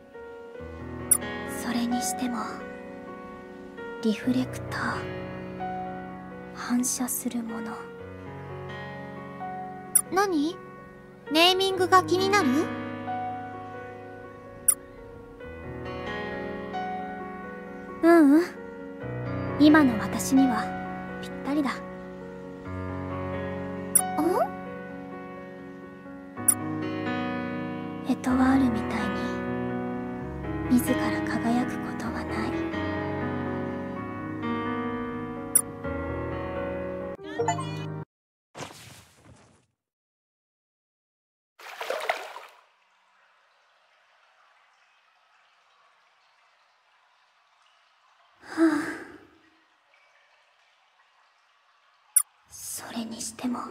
S1: それにしても、リフレクター、反射するもの。
S4: 何？ネーミングが気になる？
S1: うんうん。今の私にはぴったりだ。エトワールみたいに自ら輝くことはない。はあ、それにしても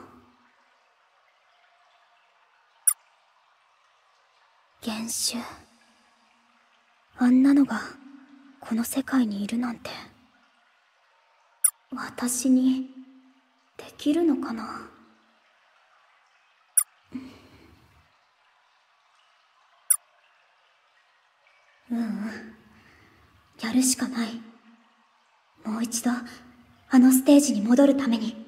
S1: 原種、あんなのがこの世界にいるなんて私にできるのかな。うんうん、やるしかない。もう一度あのステージに戻るために。